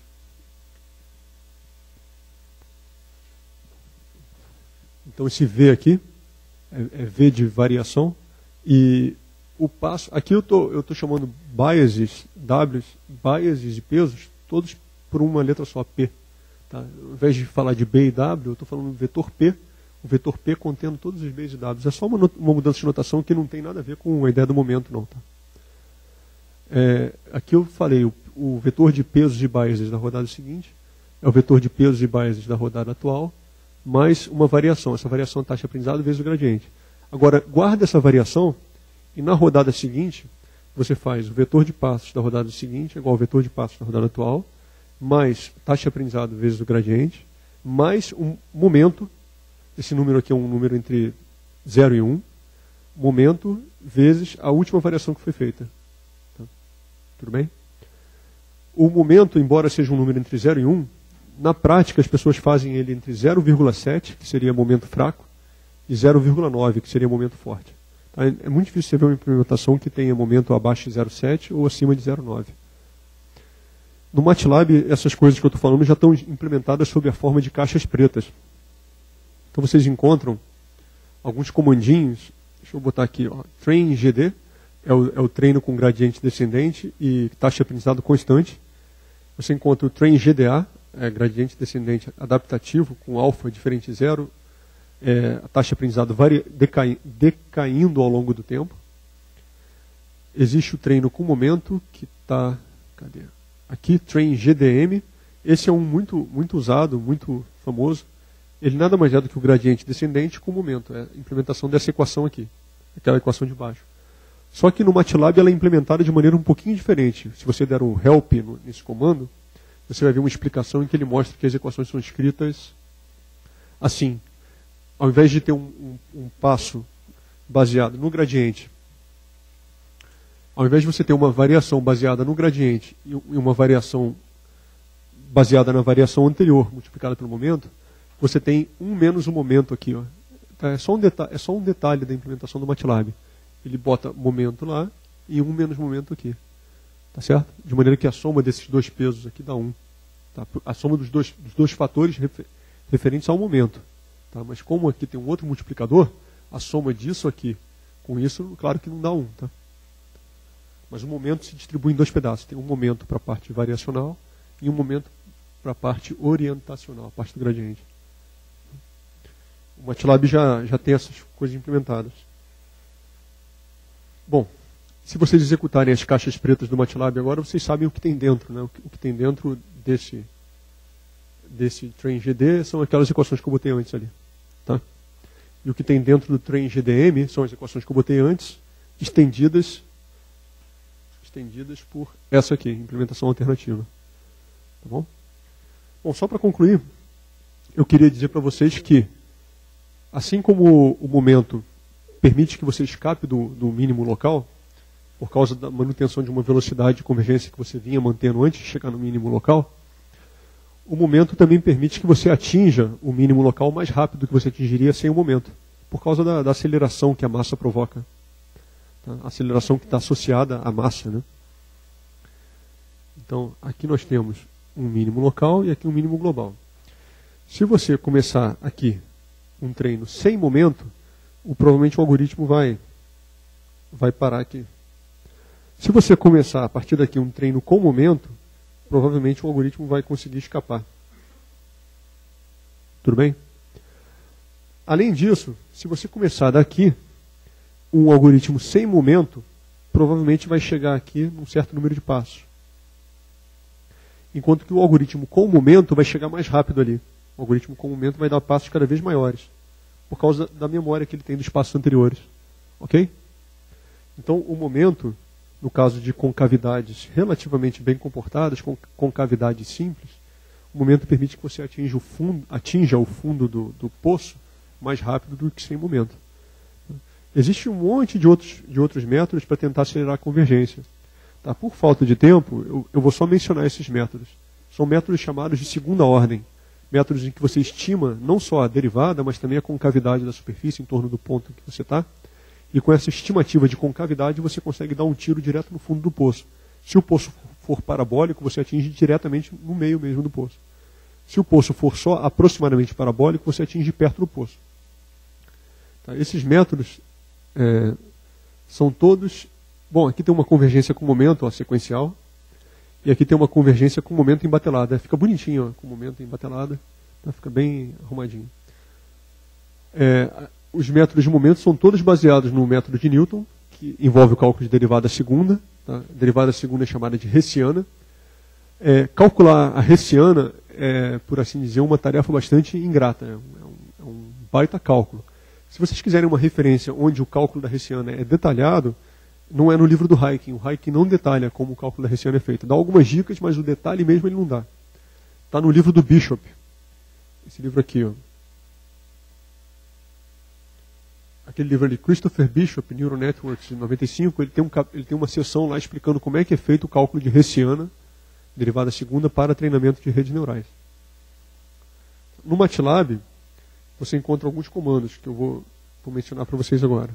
Então, esse V aqui é, é V de variação e o passo, aqui eu tô, eu tô chamando biases, Ws, biases e pesos, todos por uma letra só, P. Tá? Ao invés de falar de B e W, eu estou falando do vetor P, o vetor P contendo todos os Bs e Ws. É só uma, uma mudança de notação que não tem nada a ver com a ideia do momento, não. Tá? É, aqui eu falei, o, o vetor de pesos e biases da rodada seguinte é o vetor de pesos e biases da rodada atual, mais uma variação. Essa variação é a taxa de aprendizado vezes o gradiente. Agora, guarda essa variação e na rodada seguinte, você faz o vetor de passos da rodada seguinte, igual ao vetor de passos da rodada atual, mais taxa de aprendizado vezes o gradiente, mais um momento, esse número aqui é um número entre zero e um, momento vezes a última variação que foi feita. Tá? Tudo bem? O momento, embora seja um número entre zero e um, na prática as pessoas fazem ele entre zero vírgula sete, que seria momento fraco, e zero vírgula nove, que seria momento forte. É muito difícil você ver uma implementação que tenha momento abaixo de zero vírgula sete ou acima de zero vírgula nove. No MATLAB, essas coisas que eu estou falando já estão implementadas sob a forma de caixas pretas. Então vocês encontram alguns comandinhos. Deixa eu botar aqui, ó, train G D, é o, é o treino com gradiente descendente e taxa de aprendizado constante. Você encontra o train G D A, é gradiente descendente adaptativo com alfa diferente de zero. É, a taxa de aprendizado varia, decai, decaindo ao longo do tempo. Existe o treino com momento, que está... Cadê? Aqui, Train G D M. Esse é um muito, muito usado, muito famoso. Ele nada mais é do que o gradiente descendente com momento. É a implementação dessa equação aqui. Aquela equação de baixo. Só que no MATLAB ela é implementada de maneira um pouquinho diferente. Se você der um help no, nesse comando, você vai ver uma explicação em que ele mostra que as equações são escritas assim. Ao invés de ter um, um, um passo baseado no gradiente, ao invés de você ter uma variação baseada no gradiente e uma variação baseada na variação anterior, multiplicada pelo momento, você tem um menos o momento aqui. Ó. É, só um é só um detalhe da implementação do MATLAB. Ele bota momento lá e um menos momento aqui. Tá certo? De maneira que a soma desses dois pesos aqui dá um. Tá? A soma dos dois, dos dois fatores refer, referentes ao momento. Tá? Mas como aqui tem um outro multiplicador, a soma disso aqui com isso, claro que não dá um. Tá? Mas o momento se distribui em dois pedaços. Tem um momento para a parte variacional e um momento para a parte orientacional, a parte do gradiente. O MATLAB já, já tem essas coisas implementadas. Bom, se vocês executarem as caixas pretas do MATLAB agora, vocês sabem o que tem dentro, né? O que, o que tem dentro desse, desse train G D são aquelas equações que eu botei antes ali. Tá? E o que tem dentro do train G D M são as equações que eu botei antes, estendidas, estendidas por essa aqui, implementação alternativa. Tá bom? Bom, só para concluir, eu queria dizer para vocês que, assim como o momento permite que você escape do, do mínimo local, por causa da manutenção de uma velocidade de convergência que você vinha mantendo antes de chegar no mínimo local, o momento também permite que você atinja o mínimo local mais rápido do que você atingiria sem o momento, por causa da, da aceleração que a massa provoca. Tá? A aceleração que está associada à massa. Né? Então, aqui nós temos um mínimo local e aqui um mínimo global. Se você começar aqui um treino sem momento, o, provavelmente o algoritmo vai, vai parar aqui. Se você começar a partir daqui um treino com momento, provavelmente o algoritmo vai conseguir escapar. Tudo bem? Além disso, se você começar daqui um algoritmo sem momento, provavelmente vai chegar aqui num certo número de passos. Enquanto que o algoritmo com momento vai chegar mais rápido ali. O algoritmo com momento vai dar passos cada vez maiores, por causa da memória que ele tem dos passos anteriores. Ok? Então, o momento, no caso de concavidades relativamente bem comportadas, com concavidades simples, o momento permite que você atinja o fundo, atinja o fundo do, do poço mais rápido do que sem momento. Existe um monte de outros, de outros métodos para tentar acelerar a convergência. Tá? Por falta de tempo, eu, eu vou só mencionar esses métodos. São métodos chamados de segunda ordem. Métodos em que você estima não só a derivada, mas também a concavidade da superfície em torno do ponto em que você está. E com essa estimativa de concavidade, você consegue dar um tiro direto no fundo do poço. Se o poço for parabólico, você atinge diretamente no meio mesmo do poço. Se o poço for só aproximadamente parabólico, você atinge perto do poço. Tá? Esses métodos é, são todos... Bom, aqui tem uma convergência com momento, ó, sequencial. E aqui tem uma convergência com momento embatelada. Fica bonitinho, ó, com momento embatelada. Tá? Fica bem arrumadinho. É, os métodos de momento são todos baseados no método de Newton, que envolve o cálculo de derivada segunda. Tá? A derivada segunda é chamada de hessiana. É, calcular a hessiana é, por assim dizer, uma tarefa bastante ingrata. É um, é um baita cálculo. Se vocês quiserem uma referência onde o cálculo da hessiana é detalhado, não é no livro do Hayek. O Hayek não detalha como o cálculo da hessiana é feito. Dá algumas dicas, mas o detalhe mesmo ele não dá. Está no livro do Bishop. Esse livro aqui, ó. Aquele livro ali, Christopher Bishop, Neural Networks, de noventa e cinco, ele tem, um, ele tem uma seção lá explicando como é que é feito o cálculo de hessiana, derivada segunda, para treinamento de redes neurais. No MATLAB, você encontra alguns comandos que eu vou, vou mencionar para vocês agora.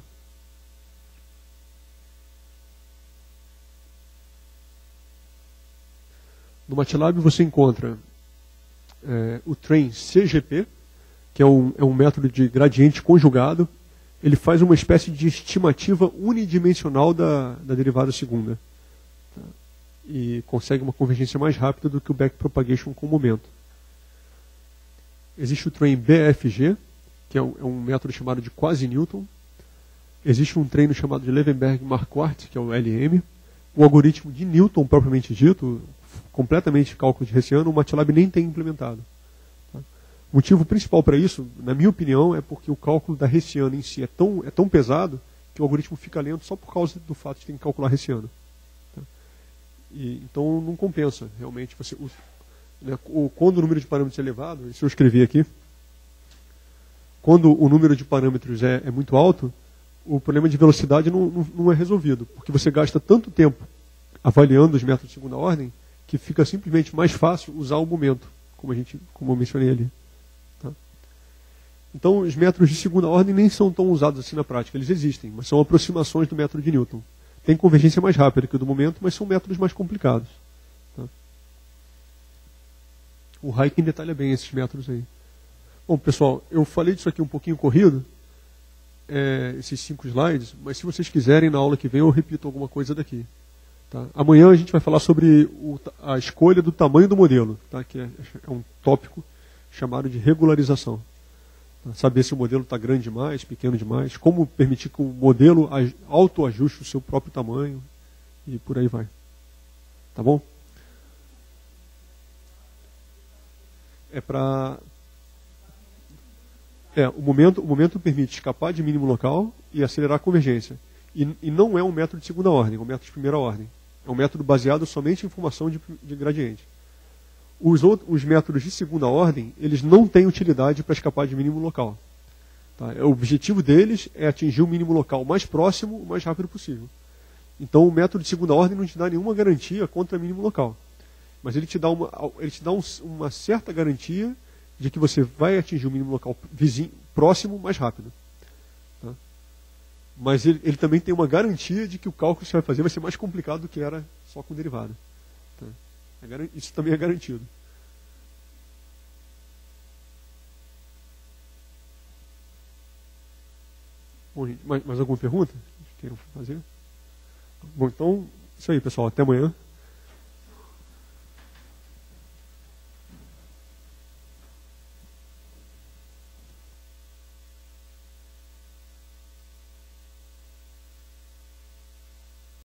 No MATLAB você encontra é, o train C G P, que é um, é um método de gradiente conjugado. Ele faz uma espécie de estimativa unidimensional da, da derivada segunda. Tá? E consegue uma convergência mais rápida do que o backpropagation com o momento. Existe o train B F G, que é um, é um método chamado de quasi-Newton. Existe um treino chamado de Levenberg-Marquardt, que é o L M. O algoritmo de Newton, propriamente dito, completamente cálculo de hessiano, o MATLAB nem tem implementado. Tá? O motivo principal para isso, na minha opinião, é porque o cálculo da hessiana em si é tão, é tão pesado que o algoritmo fica lento só por causa do fato de ter que calcular hessiano. Tá? E, então não compensa, realmente. Você, o, né, o, quando o número de parâmetros é elevado, isso eu escrevi aqui, quando o número de parâmetros é, é muito alto, o problema de velocidade não, não, não é resolvido, porque você gasta tanto tempo avaliando os métodos de segunda ordem que fica simplesmente mais fácil usar o momento, como, a gente, como eu mencionei ali. Tá? Então, os métodos de segunda ordem nem são tão usados assim na prática. Eles existem, mas são aproximações do método de Newton. Tem convergência mais rápida que o do momento, mas são métodos mais complicados. Tá? O Hayek detalha bem esses métodos aí. Bom, pessoal, eu falei disso aqui um pouquinho corrido, é, esses cinco slides, mas se vocês quiserem, na aula que vem eu repito alguma coisa daqui. Tá? Amanhã a gente vai falar sobre o, a escolha do tamanho do modelo, tá? Que é, é um tópico chamado de regularização. Tá? Saber se o modelo está grande demais, pequeno demais, como permitir que o modelo autoajuste o seu próprio tamanho e por aí vai. Tá bom? É para... É, o momento, o momento permite escapar de mínimo local e acelerar a convergência. E, e não é um método de segunda ordem, é um método de primeira ordem. É um método baseado somente em formação de, de gradiente. Os, outros, os métodos de segunda ordem, eles não têm utilidade para escapar de mínimo local. Tá? O objetivo deles é atingir o mínimo local mais próximo, o mais rápido possível. Então, o método de segunda ordem não te dá nenhuma garantia contra mínimo local. Mas ele te dá uma, ele te dá um, uma certa garantia de que você vai atingir o mínimo local vizinho, próximo mais rápido. Tá? Mas ele, ele também tem uma garantia de que o cálculo que você vai fazer vai ser mais complicado do que era só com derivada. Tá? É, isso também é garantido. Bom, gente, mais, mais alguma pergunta que queiram fazer? Bom, então, isso aí, pessoal. Até amanhã.